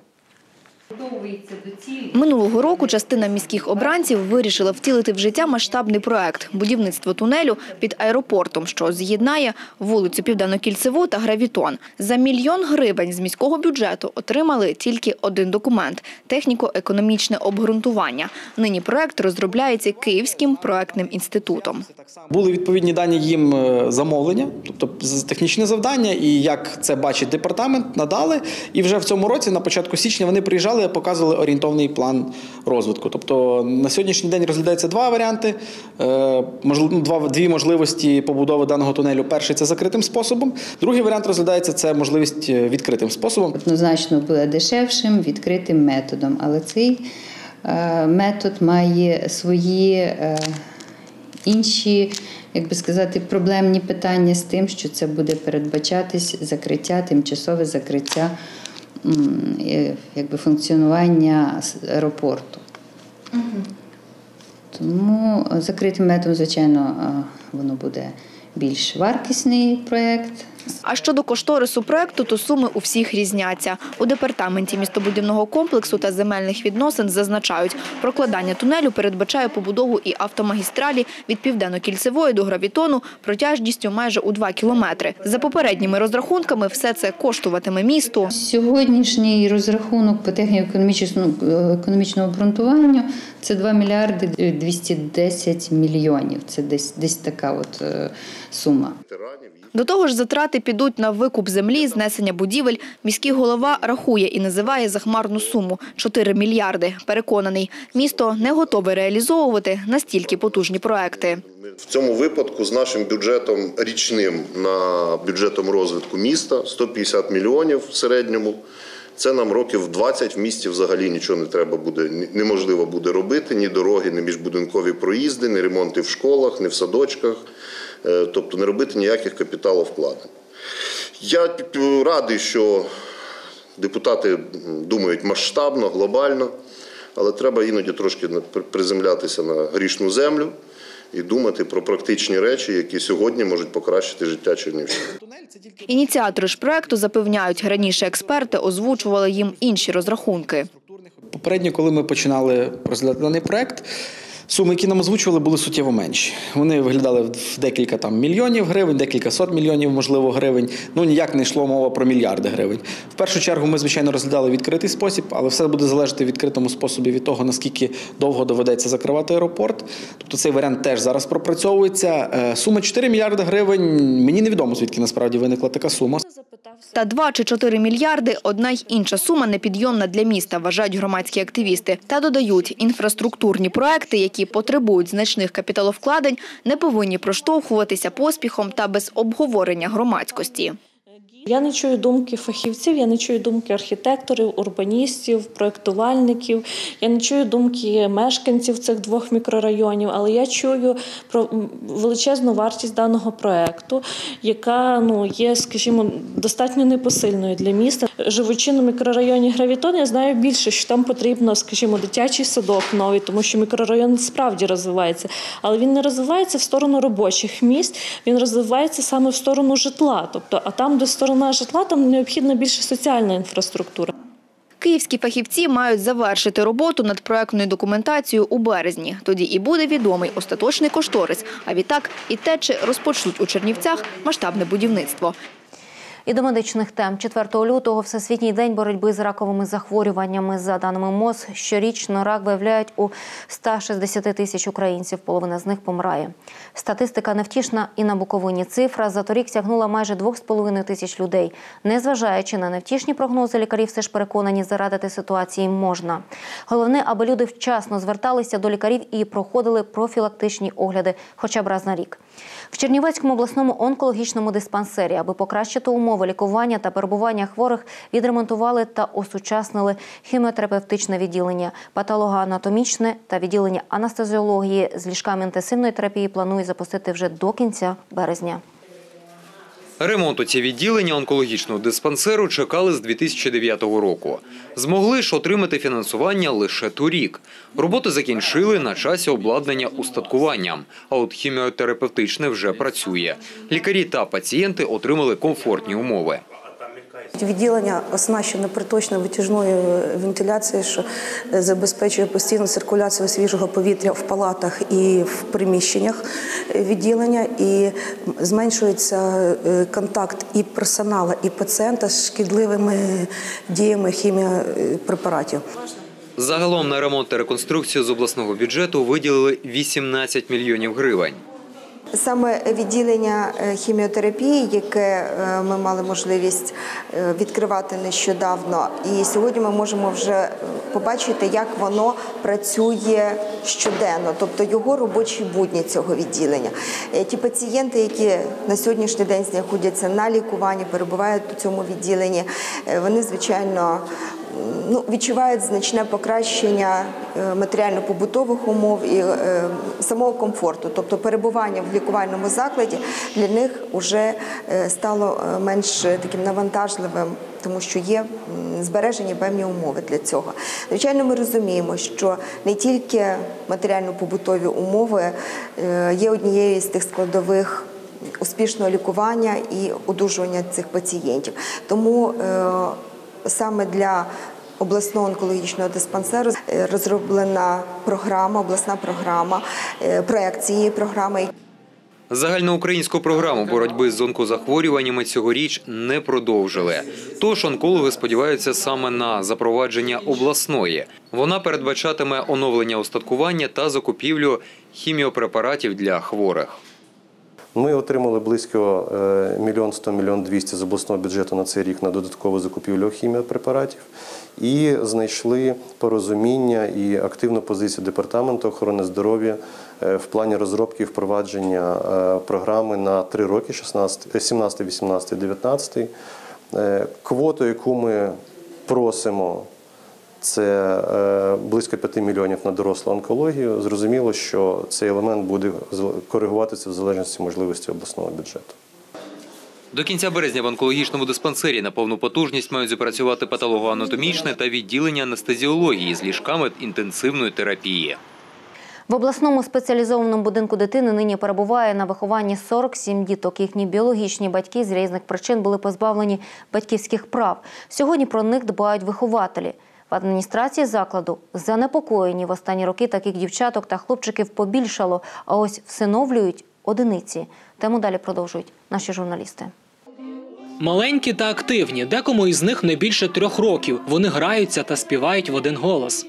Минулого року частина міських обранців вирішила втілити в життя масштабний проект – будівництво тунелю під аеропортом, що з'єднає вулицю Південно-Кільцеву та Гравітон. За 1 мільйон гривень з міського бюджету отримали тільки один документ – техніко-економічне обґрунтування. Нині проект розробляється Київським проектним інститутом. Були відповідні дані їм замовлення, тобто технічне завдання, і як це бачить департамент, надали. І вже в цьому році, на початку січня, вони приїжджали, показували орієнтовний план розвитку. Тобто на сьогоднішній день розглядаються два варіанти, дві можливості побудови даного тунелю. Перший – це закритим способом, другий варіант розглядається – це можливість відкритим способом. Однозначно буде дешевшим відкритим методом, але цей метод має свої інші, як би сказати, проблемні питання з тим, що це буде передбачатись закриття, тимчасове закриття функціонування аеропорту. Тому закритим методом, звичайно, воно буде більш вартісний проєкт. А щодо кошторису проєкту, то суми у всіх різняться. У департаменті містобудівного комплексу та земельних відносин зазначають, прокладання тунелю передбачає побудову і автомагістралі від Південно-Кільцевої до Гравітону протяжністю майже у 2 кілометри. За попередніми розрахунками, все це коштуватиме місту. Сьогоднішній розрахунок по техніко-економічному обґрунтуванню – це 2 мільярди 210 мільйонів. Це десь така сума. До того ж, затрати підуть на викуп землі, знесення будівель. Міський голова рахує і називає захмарну суму – 4 мільярди. Переконаний, місто не готове реалізовувати настільки потужні проекти. В цьому випадку з нашим бюджетом річним на бюджетом розвитку міста 150 мільйонів в середньому. Це нам років 20 в місті взагалі нічого не треба буде, неможливо буде робити, ні дороги, ні міжбудинкові проїзди, ні ремонти в школах, ні в садочках, тобто не робити ніяких капіталовкладень. Я радий, що депутати думають масштабно, глобально, але треба іноді трошки приземлятися на грішну землю і думати про практичні речі, які сьогодні можуть покращити життя чернівчан. Ініціатори ж проекту запевняють, раніше експерти озвучували їм інші розрахунки. Попередньо, коли ми починали розглядати даний проект, суми, які нам озвучували, були суттєво менші. Вони виглядали в декілька мільйонів гривень, декілька сот мільйонів, можливо, гривень. Ніяк не йшло мова про мільярди гривень. В першу чергу ми, звичайно, розглядали відкритий спосіб, але все буде залежати в відкритому способі від того, наскільки довго доведеться закривати аеропорт. Тобто цей варіант теж зараз пропрацьовується. Сума 4 мільярди гривень, мені невідомо, звідки насправді виникла така сума. Та 2 чи 4 мільярди – одна й інша сума непідйомна для міста, вважають громадські активісти. Та додають, інфраструктурні проекти, які потребують значних капіталовкладень, не повинні проштовхуватися поспіхом та без обговорення громадськості. Я не чую думки фахівців, я не чую думки архітекторів, урбаністів, проєктувальників, я не чую думки мешканців цих двох мікрорайонів, але я чую про величезну вартість даного проєкту, яка є, скажімо, достатньо непосильною для міста. Живучи на мікрорайоні Гравітон, я знаю більше, що там потрібно, скажімо, дитячий садок новий, тому що мікрорайон справді розвивається, але він не розвивається в сторону робочих місць, він розвивається саме в сторону житла, тобто, а там, де сторона житла, там необхідна більше соціальна інфраструктура. Київські фахівці мають завершити роботу над проектною документацією у березні. Тоді і буде відомий остаточний кошторис, а відтак і те, чи розпочнуть у Чернівцях масштабне будівництво. І до медичних тем. 4 лютого – Всесвітній день боротьби з раковими захворюваннями. За даними МОЗ, щорічно рак виявляють у 160 тисяч українців, половина з них помирає. Статистика невтішна і на Буковині. Цифра за торік сягнула майже 2,5 тисяч людей. Незважаючи на невтішні прогнози, лікарі все ж переконані, зарадити ситуації можна. Головне, аби люди вчасно зверталися до лікарів і проходили профілактичні огляди хоча б раз на рік. В Чернівецькому обласному онкологічному диспансері, аби покращити умови лікування та перебування хворих, відремонтували та осучаснили хіміотерапевтичне відділення, патологоанатомічне та відділення анестезіології з ліжками інтенсивної терапії планують запустити вже до кінця березня. Ремонту ці відділення онкологічного диспансеру чекали з 2009 року. Змогли ж отримати фінансування лише торік. Роботи закінчили, на часі обладнання устаткуванням, а от хіміотерапевтичне вже працює. Лікарі та пацієнти отримали комфортні умови. Відділення оснащено приточною витяжною вентиляцією, що забезпечує постійну циркуляцію свіжого повітря в палатах і в приміщеннях відділення, і зменшується контакт і персоналу, і пацієнта з шкідливими діями хіміопрепаратів. Загалом на ремонт та реконструкцію з обласного бюджету виділили 18 мільйонів гривень. Саме відділення хіміотерапії, яке ми мали можливість відкривати нещодавно, і сьогодні ми можемо вже побачити, як воно працює щоденно, тобто його робочі будні цього відділення. Ті пацієнти, які на сьогоднішній день знаходяться на лікуванні, перебувають у цьому відділенні, вони, звичайно, відчувають значне покращення матеріально-побутових умов і самого комфорту. Тобто перебування в лікувальному закладі для них вже стало менш таким навантажливим, тому що є збережені певні умови для цього. Звичайно, ми розуміємо, що не тільки матеріально-побутові умови є однією з тих складових успішного лікування і одужування цих пацієнтів. Тому саме для обласного онкологічного диспансеру розроблена програма, обласна програма, проект цієї програми. Загальноукраїнську програму боротьби з онкозахворюваннями цьогоріч не продовжили. Тож онкологи сподіваються саме на запровадження обласної. Вона передбачатиме оновлення устаткування та закупівлю хіміопрепаратів для хворих. Ми отримали близько 1 100 000 – 1 200 000 з обласного бюджету на цей рік на додаткову закупівлю хіміопрепаратів і знайшли порозуміння і активну позицію Департаменту охорони здоров'я в плані розробки і впровадження програми на 3 роки, 17, 18, 19. Квоту, яку ми просимо, це близько 5 мільйонів на дорослу онкологію. Зрозуміло, що цей елемент буде коригуватися в залежності можливості обласного бюджету. До кінця березня в онкологічному диспансері на повну потужність мають запрацювати патологоанатомічне та відділення анестезіології з ліжками інтенсивної терапії. В обласному спеціалізованому будинку дитини нині перебуває на вихованні 47 діток. Їхні біологічні батьки з різних причин були позбавлені батьківських прав. Сьогодні про них дбають вихователі. В адміністрації закладу занепокоєні. В останні роки таких дівчаток та хлопчиків побільшало, а ось всиновлюють одиниці. Тему далі продовжують наші журналісти. Маленькі та активні, декому із них не більше 3 років. Вони граються та співають в один голос.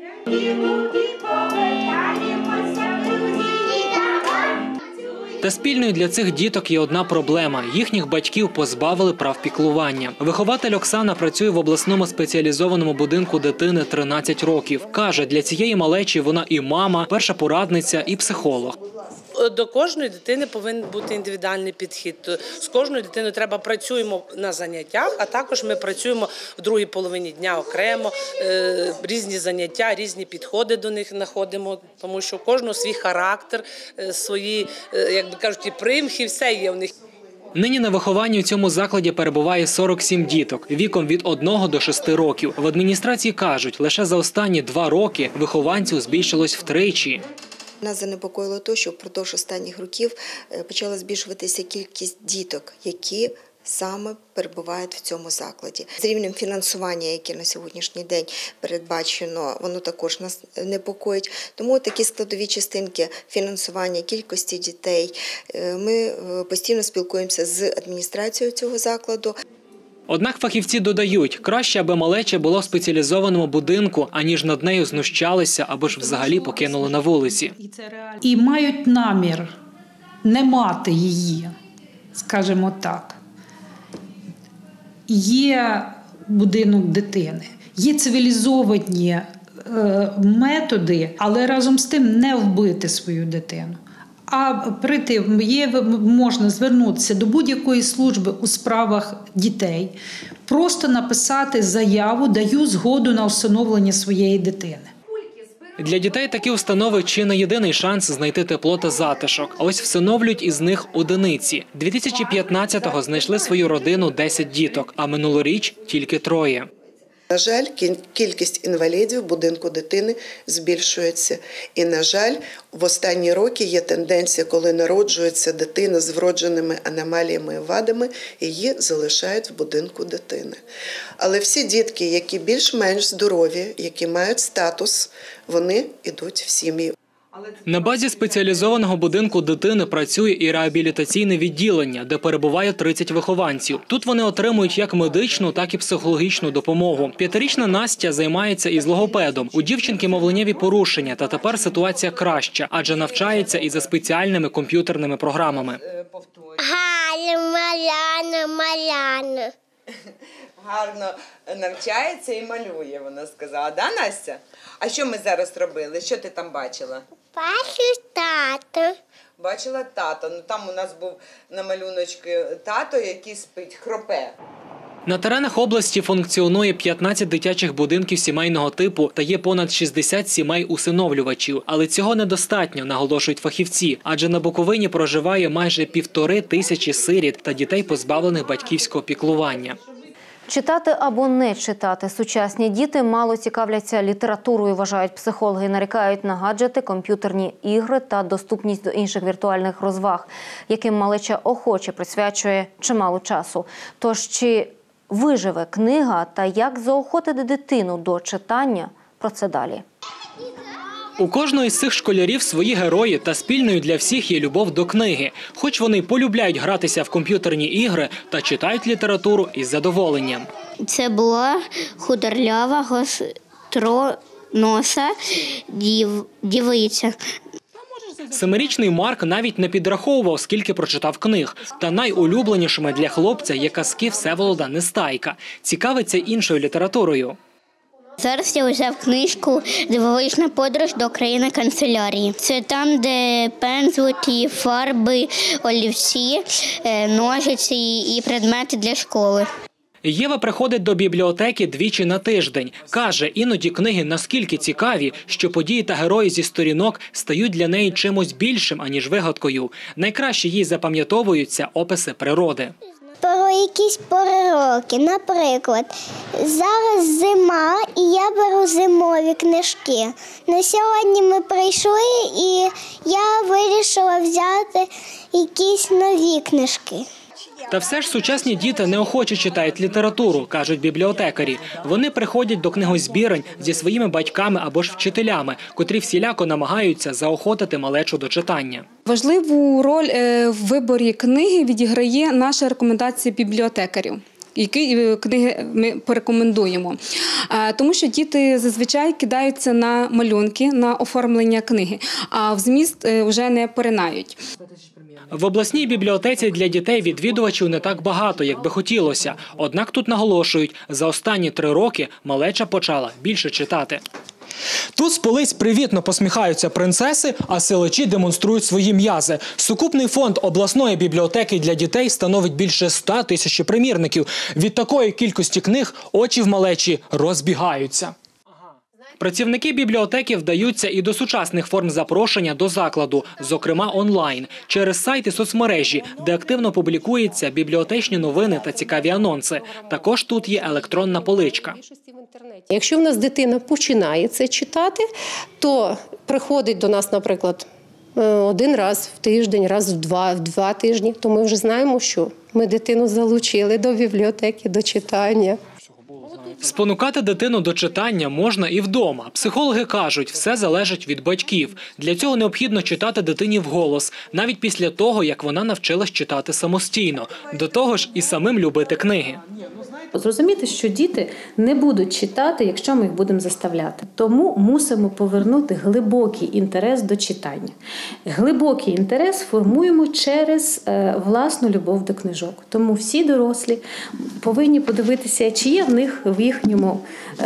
Та спільною для цих діток є одна проблема – їхніх батьків позбавили прав піклування. Вихователь Оксана працює в обласному спеціалізованому будинку дитини 13 років. Каже, для цієї малечі вона і мама, перша порадниця, і психолог. До кожної дитини повинен бути індивідуальний підхід. З кожною дитиною працюємо на заняттях, а також ми працюємо в другій половині дня окремо, різні заняття, різні підходи до них знаходимо, тому що у кожного свій характер, свої, як би кажуть, і примхи, все є в них. Нині на вихованні у цьому закладі перебуває 47 діток, віком від 1 до 6 років. В адміністрації кажуть, лише за останні 2 роки вихованців збільшилось втричі. Нас занепокоїло те, що впродовж останніх років почала збільшуватися кількість діток, які саме перебувають в цьому закладі. З рівнем фінансування, яке на сьогоднішній день передбачено, воно також нас непокоїть. Тому такі складові частинки фінансування, кількості дітей, ми постійно спілкуємося з адміністрацією цього закладу. Однак фахівці додають, краще, аби малеча була в спеціалізованому будинку, аніж над нею знущалися або ж взагалі покинули на вулиці. І мають намір не мати її, скажімо так. Є будинок дитини, є цивілізовані методи, але разом з тим не вбити свою дитину. А прийти можна звернутися до будь-якої служби у справах дітей, просто написати заяву «Даю згоду на усиновлення своєї дитини». Для дітей такі установи чи не єдиний шанс знайти тепло та затишок. А ось всиновлюють із них одиниці. 2015-го знайшли свою родину 10 діток, а минулоріч – тільки 3. На жаль, кількість інвалідів в будинку дитини збільшується. І, на жаль, в останні роки є тенденція, коли народжується дитина з вродженими аномаліями і вадами, її залишають в будинку дитини. Але всі дітки, які більш-менш здорові, які мають статус, вони йдуть в сім'ї. На базі спеціалізованого будинку дитини працює і реабілітаційне відділення, де перебуває 30 вихованців. Тут вони отримують як медичну, так і психологічну допомогу. 5-річна Настя займається із логопедом. У дівчинки мовленнєві порушення, та тепер ситуація краща, адже навчається і за спеціальними комп'ютерними програмами. Маляна. Гарно навчається і малює, вона сказала. Да, Настя? А що ми зараз робили? Що ти там бачила? Бачу тато. Бачила тато. Ну там у нас був на малюночку тато, який спить, хропе. На теренах області функціонує 15 дитячих будинків сімейного типу та є понад 60 сімей-усиновлювачів. Але цього недостатньо, наголошують фахівці, адже на Буковині проживає майже 1500 сиріт та дітей, позбавлених батьківського піклування. Читати або не читати. Сучасні діти мало цікавляться літературою, вважають психологи. Нарікають на гаджети, комп'ютерні ігри та доступність до інших віртуальних розваг, яким малеча охоче присвячує чимало часу. Тож, чи виживе книга та як заохотити дитину до читання? Про це далі. У кожного із цих школярів свої герої, та спільною для всіх є любов до книги. Хоч вони полюбляють гратися в комп'ютерні ігри та читають літературу із задоволенням. Це була худорлява, гостроноса дівиця. 7-річний Марк навіть не підраховував, скільки прочитав книг. Та найулюбленішими для хлопця є казки Всеволода Нестайка. Цікавиться іншою літературою. Зараз я взяв книжку «Дивовижна подорож до країни канцелярії». Це там, де пензлики, фарби, олівці, ножиці і предмети для школи. Єва приходить до бібліотеки двічі на тиждень. Каже, іноді книги наскільки цікаві, що події та герої зі сторінок стають для неї чимось більшим, аніж вигадкою. Найкраще їй запам'ятовуються описи природи. Про якісь пори роки. Наприклад, зараз зима, і я беру зимові книжки. На сьогодні ми прийшли, і я вирішила взяти якісь нові книжки. Та все ж сучасні діти неохоче читають літературу, кажуть бібліотекарі. Вони приходять до книгозбірень зі своїми батьками або ж вчителями, котрі всіляко намагаються заохотити малечу до читання. Важливу роль в виборі книги відіграє наша рекомендація бібліотекарів, які книги ми порекомендуємо. Тому що діти зазвичай кидаються на малюнки, на оформлення книги, а в зміст вже не поринають. В обласній бібліотеці для дітей відвідувачів не так багато, як би хотілося. Однак тут наголошують, за останні 3 роки малеча почала більше читати. Тут з полиць привітно посміхаються принцеси, а силачі демонструють свої м'язи. Сукупний фонд обласної бібліотеки для дітей становить більше 100 тисяч примірників. Від такої кількості книг очі в малечі розбігаються. Працівники бібліотеки вдаються і до сучасних форм запрошення до закладу, зокрема онлайн, через сайт і соцмережі, де активно публікуються бібліотечні новини та цікаві анонси. Також тут є електронна поличка. Якщо в нас дитина починає це читати, то приходить до нас, наприклад, 1 раз в тиждень, раз в 2 тижні, то ми вже знаємо, що ми дитину залучили до бібліотеки, до читання. Спонукати дитину до читання можна і вдома. Психологи кажуть, все залежить від батьків. Для цього необхідно читати дитині вголос, навіть після того, як вона навчилась читати самостійно. До того ж і самим любити книги. Зрозуміти, що діти не будуть читати, якщо ми їх будемо заставляти. Тому мусимо повернути глибокий інтерес до читання. Глибокий інтерес формуємо через власну любов до книжок. Тому всі дорослі повинні подивитися, чи є в них в їхньому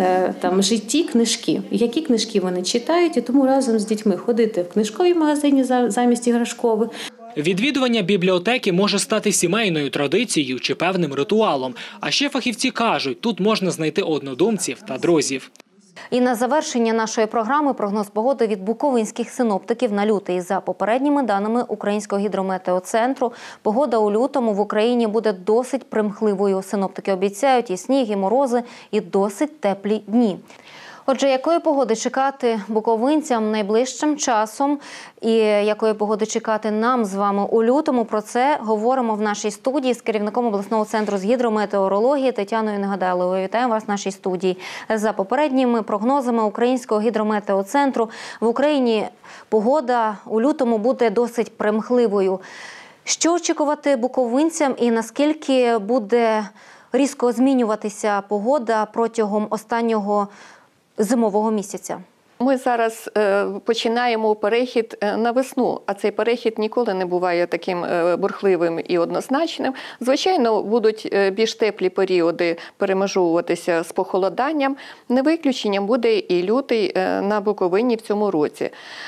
житті книжки, які книжки вони читають, і тому разом з дітьми ходити в книжкові магазині замість іграшкових. Відвідування бібліотеки може стати сімейною традицією чи певним ритуалом. А ще фахівці кажуть, тут можна знайти однодумців та друзів. І на завершення нашої програми прогноз погоди від буковинських синоптиків на лютий. За попередніми даними Українського гідрометеоцентру, погода у лютому в Україні буде досить примхливою. Синоптики обіцяють і сніг, і морози, і досить теплі дні. Отже, якої погоди чекати буковинцям найближчим часом і якої погоди чекати нам з вами у лютому, про це говоримо в нашій студії з керівником обласного центру з гідрометеорології Тетяною Негадайловою. Вітаємо вас в нашій студії. За попередніми прогнозами Українського гідрометеоцентру в Україні погода у лютому буде досить примхливою. Що очікувати буковинцям і наскільки буде різко змінюватися погода протягом останнього зимового місяця? Ми зараз починаємо перехід на весну, а цей перехід ніколи не буває таким бурхливим і однозначним. Звичайно, будуть більш теплі періоди перемежовуватися з похолоданням. Не виключенням буде і лютий на Буковині в цьому році.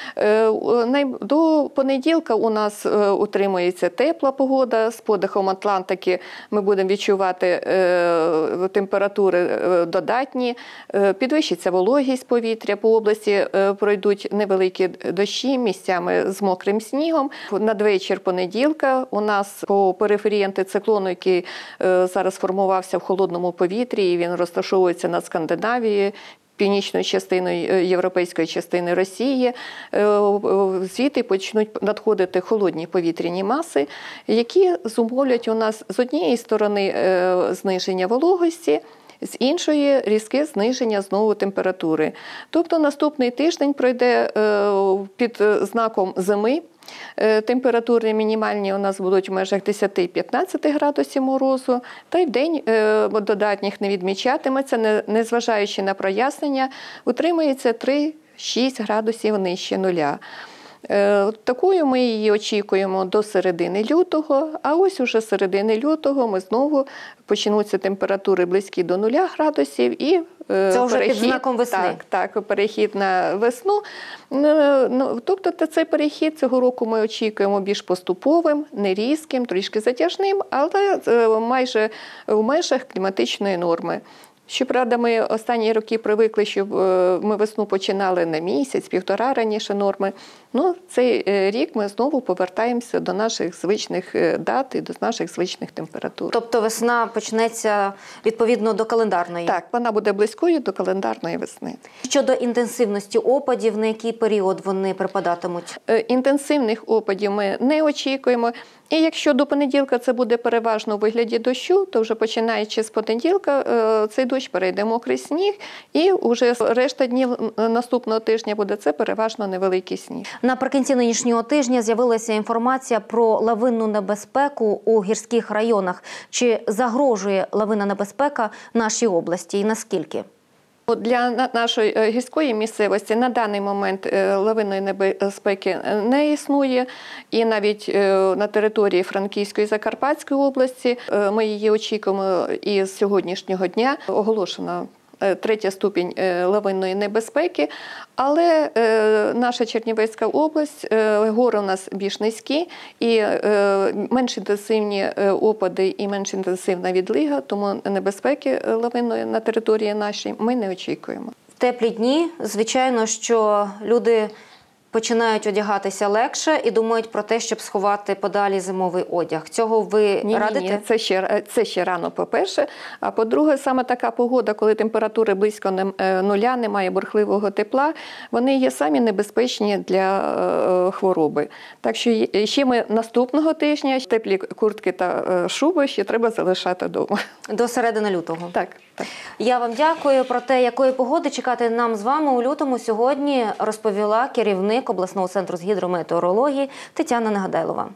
До понеділка у нас утримується тепла погода, з подихом Атлантики ми будемо відчувати температури додатні, підвищиться вологість повітря по області. Пройдуть невеликі дощі місцями з мокрим снігом. Надвечір понеділка у нас по периферії антициклону, який зараз формувався в холодному повітрі, і він розташовується над Скандинавією, північною частиною європейської частини Росії, звідти почнуть надходити холодні повітряні маси, які зумовлять у нас з однієї сторони зниження вологості, з іншої – різке зниження знову температури. Тобто наступний тиждень пройде під знаком зими. Температури мінімальні у нас будуть в межах 10-15 градусів морозу, та й вдень додатніх не відмічатиметься, незважаючи на прояснення, утримується 3-6 градусів нижче нуля. Такою ми її очікуємо до середини лютого, а ось уже з середини лютого ми знову почнуться температури близькі до 0 градусів і це вже під знаком весни. Так, перехід на весну. Тобто цей перехід цього року ми очікуємо більш поступовим, не різким, трішки затяжним, але майже в межах кліматичної норми. Щоправда, ми останні роки привикли, щоб ми весну починали на місяць, півтора раніше норми. Цей рік ми знову повертаємося до наших звичних дат і до наших звичних температур. Тобто весна почнеться відповідно до календарної? Так, вона буде близькою до календарної весни. Щодо інтенсивності опадів, на який період вони припадатимуть? Інтенсивних опадів ми не очікуємо. І якщо до понеділка це буде переважно у вигляді дощу, то вже починаючи з понеділка цей дощ перейде в мокрий сніг, і вже решта днів наступного тижня буде це переважно невеликий сніг. Наприкінці нинішнього тижня з'явилася інформація про лавинну небезпеку у гірських районах. Чи загрожує лавинна небезпека нашій області і наскільки? Для нашої гірської місцевості на даний момент лавинної небезпеки не існує. І навіть на території Франківської і Закарпатської області ми її очікуємо і з сьогоднішнього дня. Оголошена 3 ступінь лавинної небезпеки, але наша Чернівецька область, гори у нас більш низькі, і менш інтенсивні опади і менш інтенсивна відлига, тому небезпеки лавинної на території нашій ми не очікуємо. В теплі дні, звичайно, що люди починають одягатися легше і думають про те, щоб сховати подалі зимовий одяг. Цього ви радите? Ні, це ще рано, по-перше. А по-друге, саме така погода, коли температури близько нуля, немає бурхливого тепла, вони є самі небезпечні для хвороби. Так що ще ми наступного тижня теплі куртки та шуби ще треба залишати вдома. До середини лютого? Так. Я вам дякую. Про те, якої погоди чекати нам з вами у лютому, сьогодні розповіла керівник обласного центру з гідрометеорології Тетяна Негадайлова.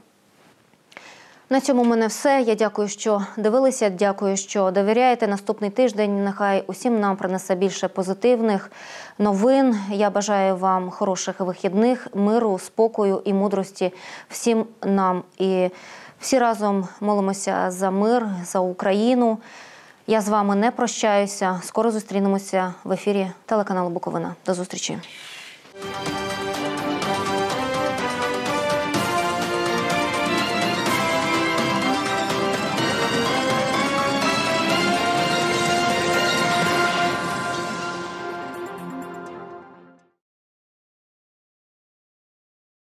На цьому в мене все. Я дякую, що дивилися, дякую, що довіряєте. Наступний тиждень нехай усім нам принесе більше позитивних новин. Я бажаю вам хороших вихідних, миру, спокою і мудрості всім нам. І всі разом молимося за мир, за Україну. Я з вами не прощаюся. Скоро зустрінемося в ефірі телеканалу Буковина. До зустрічі.